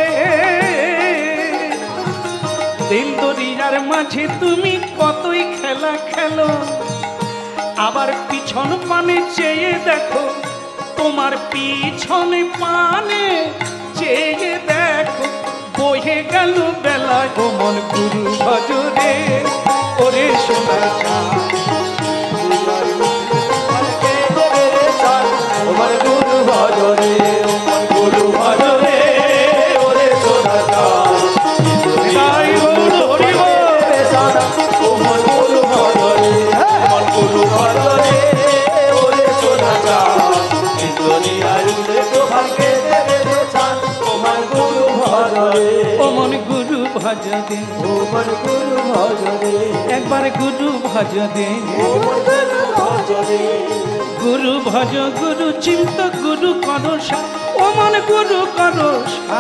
S1: দিল দরিয়ার মাঝে তুমি কতই খেলা খেলো। আবার পিছন পানে চেয়ে দেখো, তোমার পিছনে পানে চেয়ে দেখো, বহে গেল বেলা গো মন গুরু ভজরে। ওরে সোনা চাঁদ
S2: তোমার গুরু ভজরে, গুরু ভজরে, ওরে সোনা চাঁদ
S1: তাই বল হরি বল।
S2: তোমার গুরু ভজরে, তোমার গুরু ভজরে, ওরে সোনা চাঁদ দুনিয়ায় উঠে তোমাকে দেবে চাঁদ। তোমার গুরু ভজরে,
S1: ও মন গুরু ভজরে,
S2: তোমার গুরু ভজরে,
S1: একবার গুরু ভজরে।
S2: তোমার গুরু ভজরে,
S1: গুরু ভজ গুরু চিন্ত গুরু করসা, ও মন গুরু করসা।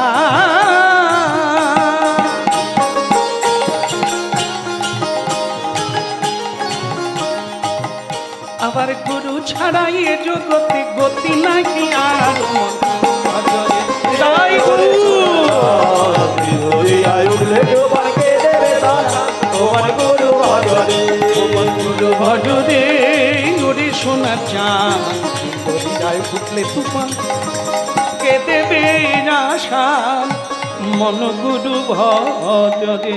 S1: আবার গুরু ছাড়াই এ জগতে গতি নাকি আর মন ভজরে। জয় গুরু।
S2: দুনিয়ায় উঠলে তোমাকে দেবে চাঁদ। তোমার গুরু ভজরে, তোমার গুরু
S1: ভজরে ওরে সোনা চাঁদ, দরিয়ায় ফুটলে তুফান কে দেবে আশান, মন গুরু ভজরে।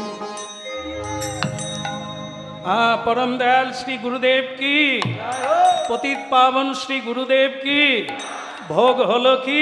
S1: আ পরম দয়াল শ্রী গুরুদেব কি, পতিত পাবন শ্রী গুরুদেব কি। ভোগ হলো কি?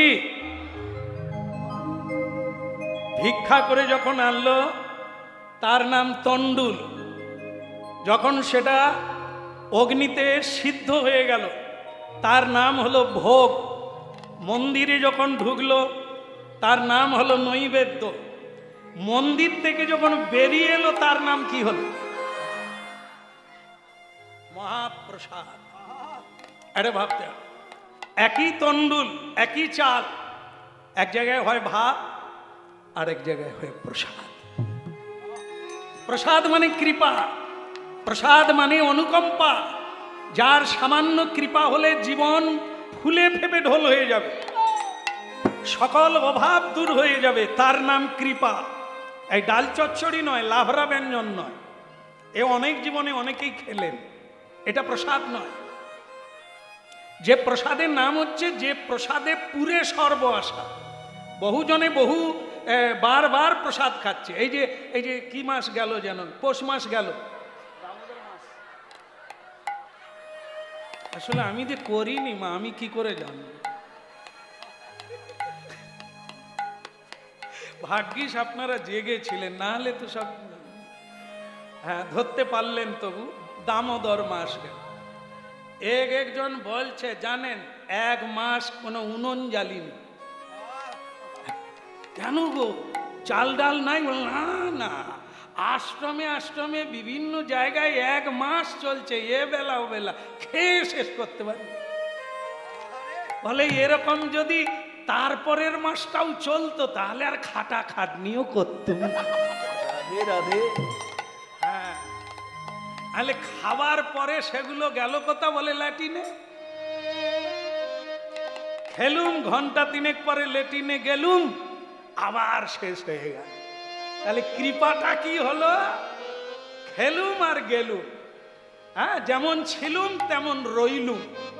S1: ভিক্ষা করে যখন আনলো, তার নাম তন্ডুল। যখন সেটা অগ্নিতে সিদ্ধ হয়ে গেল, তার নাম হলো ভোগ। মন্দিরে যখন ঢুকলো, তার নাম হলো নৈবেদ্য। মন্দির থেকে যখন বেরিয়ে এলো, তার নাম কি হলো? মহাপ্রসাদ। আরে ভাবতে হবে, একই তন্ডুল, একই চাল, এক জায়গায় হয় ভাত, আর এক জায়গায় হয় প্রসাদ। প্রসাদ মানে কৃপা, প্রসাদ মানে অনুকম্পা। যার সামান্য কৃপা হলে জীবন ফুলে ফেপে ঢোল হয়ে যাবে, সকল অভাব দূর হয়ে যাবে, তার নাম কৃপা। এই ডাল চচ্চড়ি নয়, লাভরা ব্যঞ্জন নয়, এ অনেক জীবনে অনেকেই খেলেন, এটা প্রসাদ নয়। যে প্রসাদের নাম হচ্ছে, যে প্রসাদে পুরে সর্ব আসা। বহুজনে বহু বারবার প্রসাদ খাচ্ছে। এই যে এই যে কি মাস গেল যেন, পৌষ মাস গেল। আসলে আমি যে করিনি মা, আমি কি করে জানবো? ভাগ্যিস আপনারা জেগেছিলেন, না হলে তো সব হ্যাঁ ধরতে পারলেন। তবু দামোদর মাস গেল। এক একজন বলছে জানেন, এক মাস কোনো উনুন জ্বালিনি। কেন গো, চাল ডাল নাই? বল না না, আশ্রমে আশ্রমে বিভিন্ন জায়গায় এক মাস চলছে, এ বেলা ও বেলা, খেয়ে শেষ করতে পারি। বলে এরকম যদি তারপরের মাসটাও চলতো, তাহলে আর খাটা খাটনিও করতুম না।
S2: রাধে রাধে।
S1: হ্যাঁ, তাহলে খাবার পরে সেগুলো গেল কথা বলে ল্যাটিনে। খেলুম, ঘন্টা তিনেক পরে ল্যাটিনে গেলুম, আবার শেষ হয়ে গেল। তাহলে কৃপাটা কি হলো? খেলুম আর গেলুম। হ্যাঁ, যেমন ছিলুম তেমন রইলুম।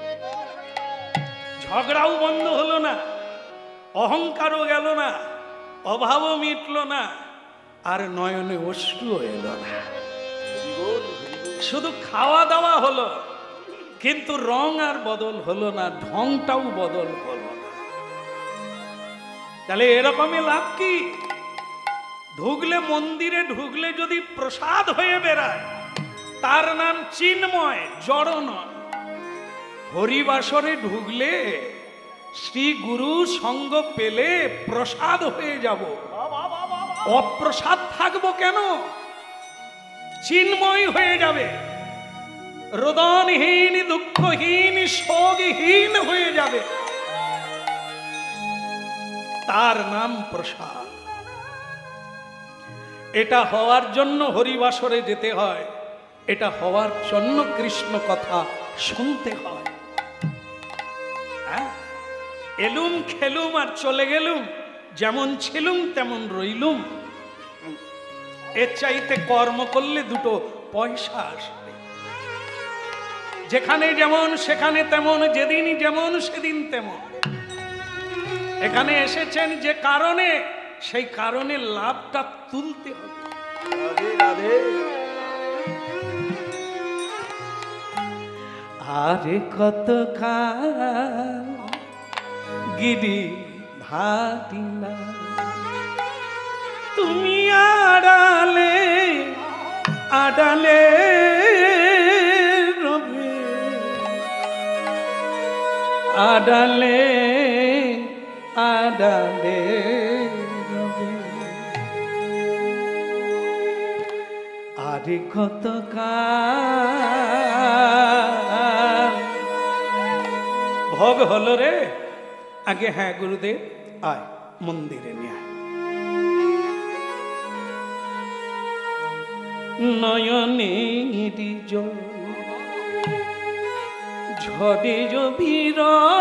S1: ঝগড়াও বন্ধ হলো না, অহংকারও গেল না, অভাবও মিটলো না, আর নয়নে অশ্রুও এলো না। শুধু খাওয়া দাওয়া হলো, কিন্তু রং আর বদল হলো না, ঢংটাও বদল হলো না। তাহলে এরকমই লাভ কি? ঢুকলে, মন্দিরে ঢুকলে যদি প্রসাদ হয়ে বেড়ায়, তার নাম চিন্ময়, জড় নয়। হরিবাসরে ঢুকলে, শ্রী গুরু সঙ্গ পেলে প্রসাদ হয়ে যাব। অপ্রসাদ থাকবো কেন? চিন্ময় হয়ে যাবে, রোদনহীন, দুঃখহীন, শোকহীন হয়ে যাবে। তার নাম প্রসাদ। এটা হওয়ার জন্য হরিবাসরে যেতে হয়, এটা হওয়ার জন্য কৃষ্ণ কথা শুনতে হয়। হ্যাঁ, এলুম খেলুম আর চলে গেলুম, যেমন ছিলুম তেমন রইলুম। এর চাইতে কর্ম করলে দুটো পয়সা আসবে। যেখানে যেমন সেখানে তেমন, যেদিন যেমন সেদিন তেমন। এখানে এসেছেন যে কারণে, সেই কারণে লাভটা তুলতে হবে।
S2: রাধে রাধে।
S1: আরে কত কাল গিরি ভাটিনা, তুমি আড়ালে আড়ালে রবে, আড়ালে আড়ালে রবে। আরে কত কাল ভোগ হলো রে। আগে হ্যাঁ গুরুদেব, আয় মন্দিরে নিয়ে আয়। নয়নেরি জল ঝড়ে জভির,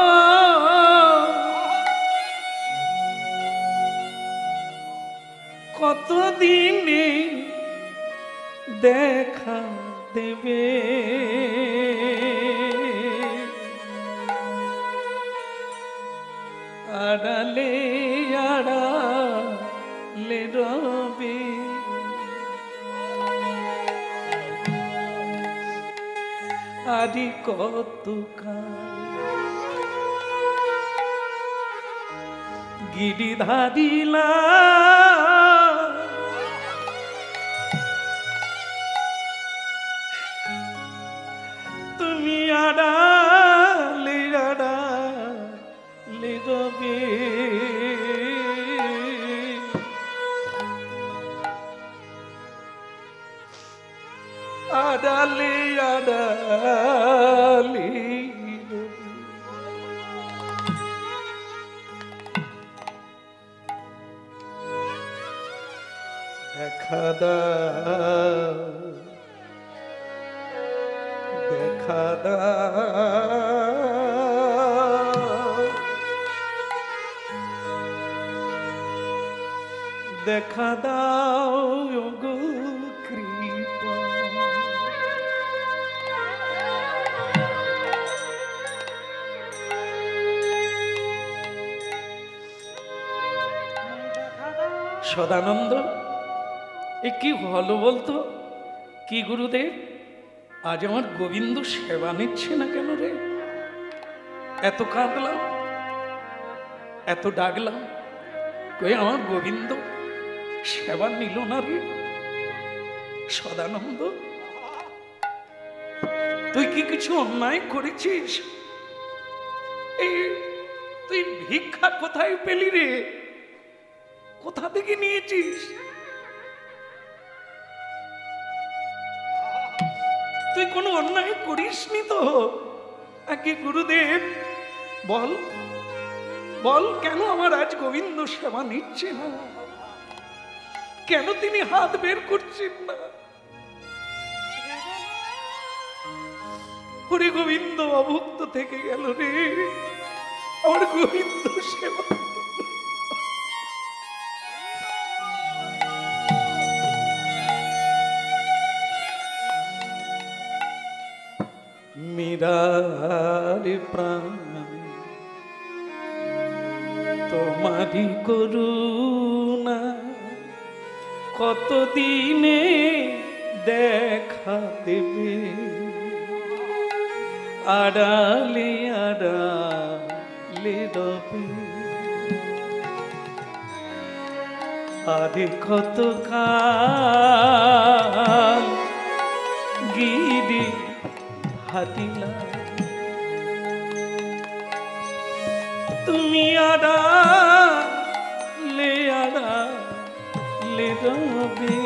S1: কতদিনে দেখা দেবে। আড়ালে আড়ালে রবে, আরি কত কাল গিরিধারিলা, তুমি আড়ালে আড়ালে রবে। আড়ালে আড়ালে দেখা দাও, দেখা দাও, দেখা দাও গো কৃপা। সদানন্দ, এ কি হলো বলতো? কি গুরুদেব, আজ আমার গোবিন্দ সেবা নিচ্ছে না কেন রে? এত কাঁদলাম, এত ডাকলাম, কই আমার গোবিন্দ সেবা নিল না রে? সদানন্দ, তুই কি কিছু অন্যায় করেছিস? এই তুই ভিক্ষা কোথায় পেলি রে? কোথা থেকে নিয়েছিস? তুই কোনো অন্যায় করিসনি তো? আগে গুরুদেব বল, বল কেন আমার আজ গোবিন্দ সেবা নিচ্ছে না? কেন তিনি হাত বের করছেন না? হরে গোবিন্দ অভুক্ত থেকে গেল রে, আমার গোবিন্দ সেবা। মীরার প্রাণ তোমারি করুণা, কতদিনে দেখা দেবে। আড়ালে আড়ালে রবে, আরে কত কাল গিরি ভাটিলা, তুমি আড়ালে আড়ালে রবে।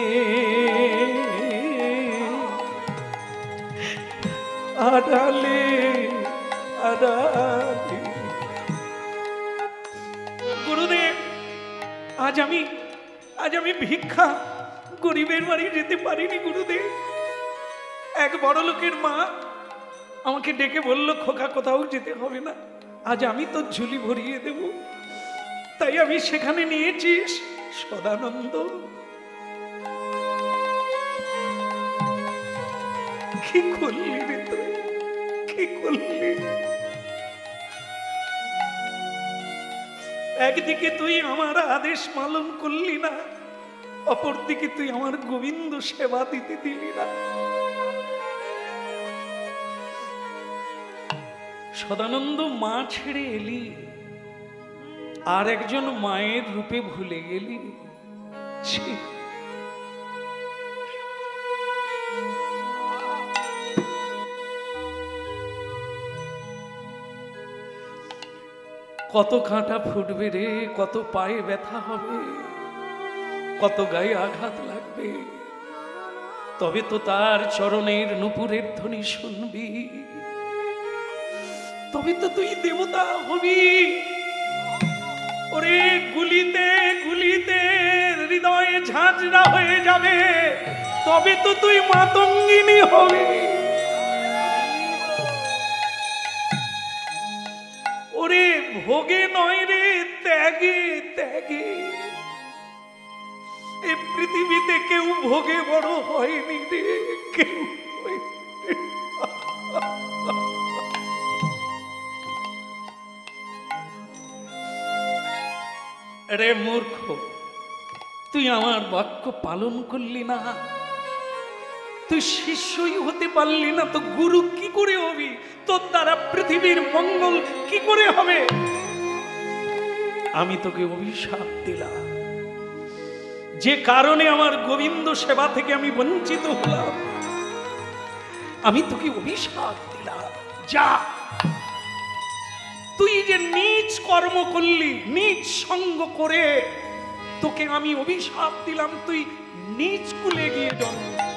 S1: আড়ালে আড়ালে। গুরুদেব, আজ আমি আজ আমি ভিক্ষা গরিবের বাড়ি যেতে পারিনি গুরুদেব। এক বড় লোকের মা আমাকে ডেকে বলল, খোকা কোথাও যেতে হবে না, আজ আমি তো ঝুলি ভরিয়ে দেব, তাই আমি সেখানে নিয়েছিস সদানন্দ। কি করলি রে তুই, কি করলি? একদিকে তুই আমার আদেশ পালন করলি না, অপরদিকে তুই আমার গোবিন্দ সেবা দিতে দিলি না। সদানন্দ মা ছেড়ে এলি, আর একজন মায়ের রূপে ভুলে গেলি। ছি! কত কাঁটা ফুটবে রে, কত পায়ে ব্যথা হবে, কত গায়ে আঘাত লাগবে, তবে তো তার চরণের নূপুরের ধ্বনি শুনবি, তবে তো তুই দেবতা হবি। ওরে গুলিতে গুলিতে হৃদয়ে ঝাঁঝরা হয়ে যাবে, তবে তো তুই মাতঙ্গিনী হবি। ওরে ভোগে নয় রে, ত্যাগে ত্যাগে। এই পৃথিবীতে কেউ ভোগে বড় হয়নি রে, কেউ হয়নি। রে মূর্খ, তুই আমার বাক্য পালন করলি না, তুই শিষ্যই হতে পারলি না, তো গুরু কি করে হবি? তোর দ্বারা পৃথিবীর মঙ্গল কি করে হবে? আমি তোকে অভিশাপ দিলাম, যে কারণে আমার গোবিন্দ সেবা থেকে আমি বঞ্চিত হলাম, আমি তোকে অভিশাপ দিলাম। যা, তুই যে নীচ কর্ম করলি, নীচ সঙ্গ করে তোকে আমি অভিশাপ দিলাম, তুই নীচ কুলে গিয়ে জন্ম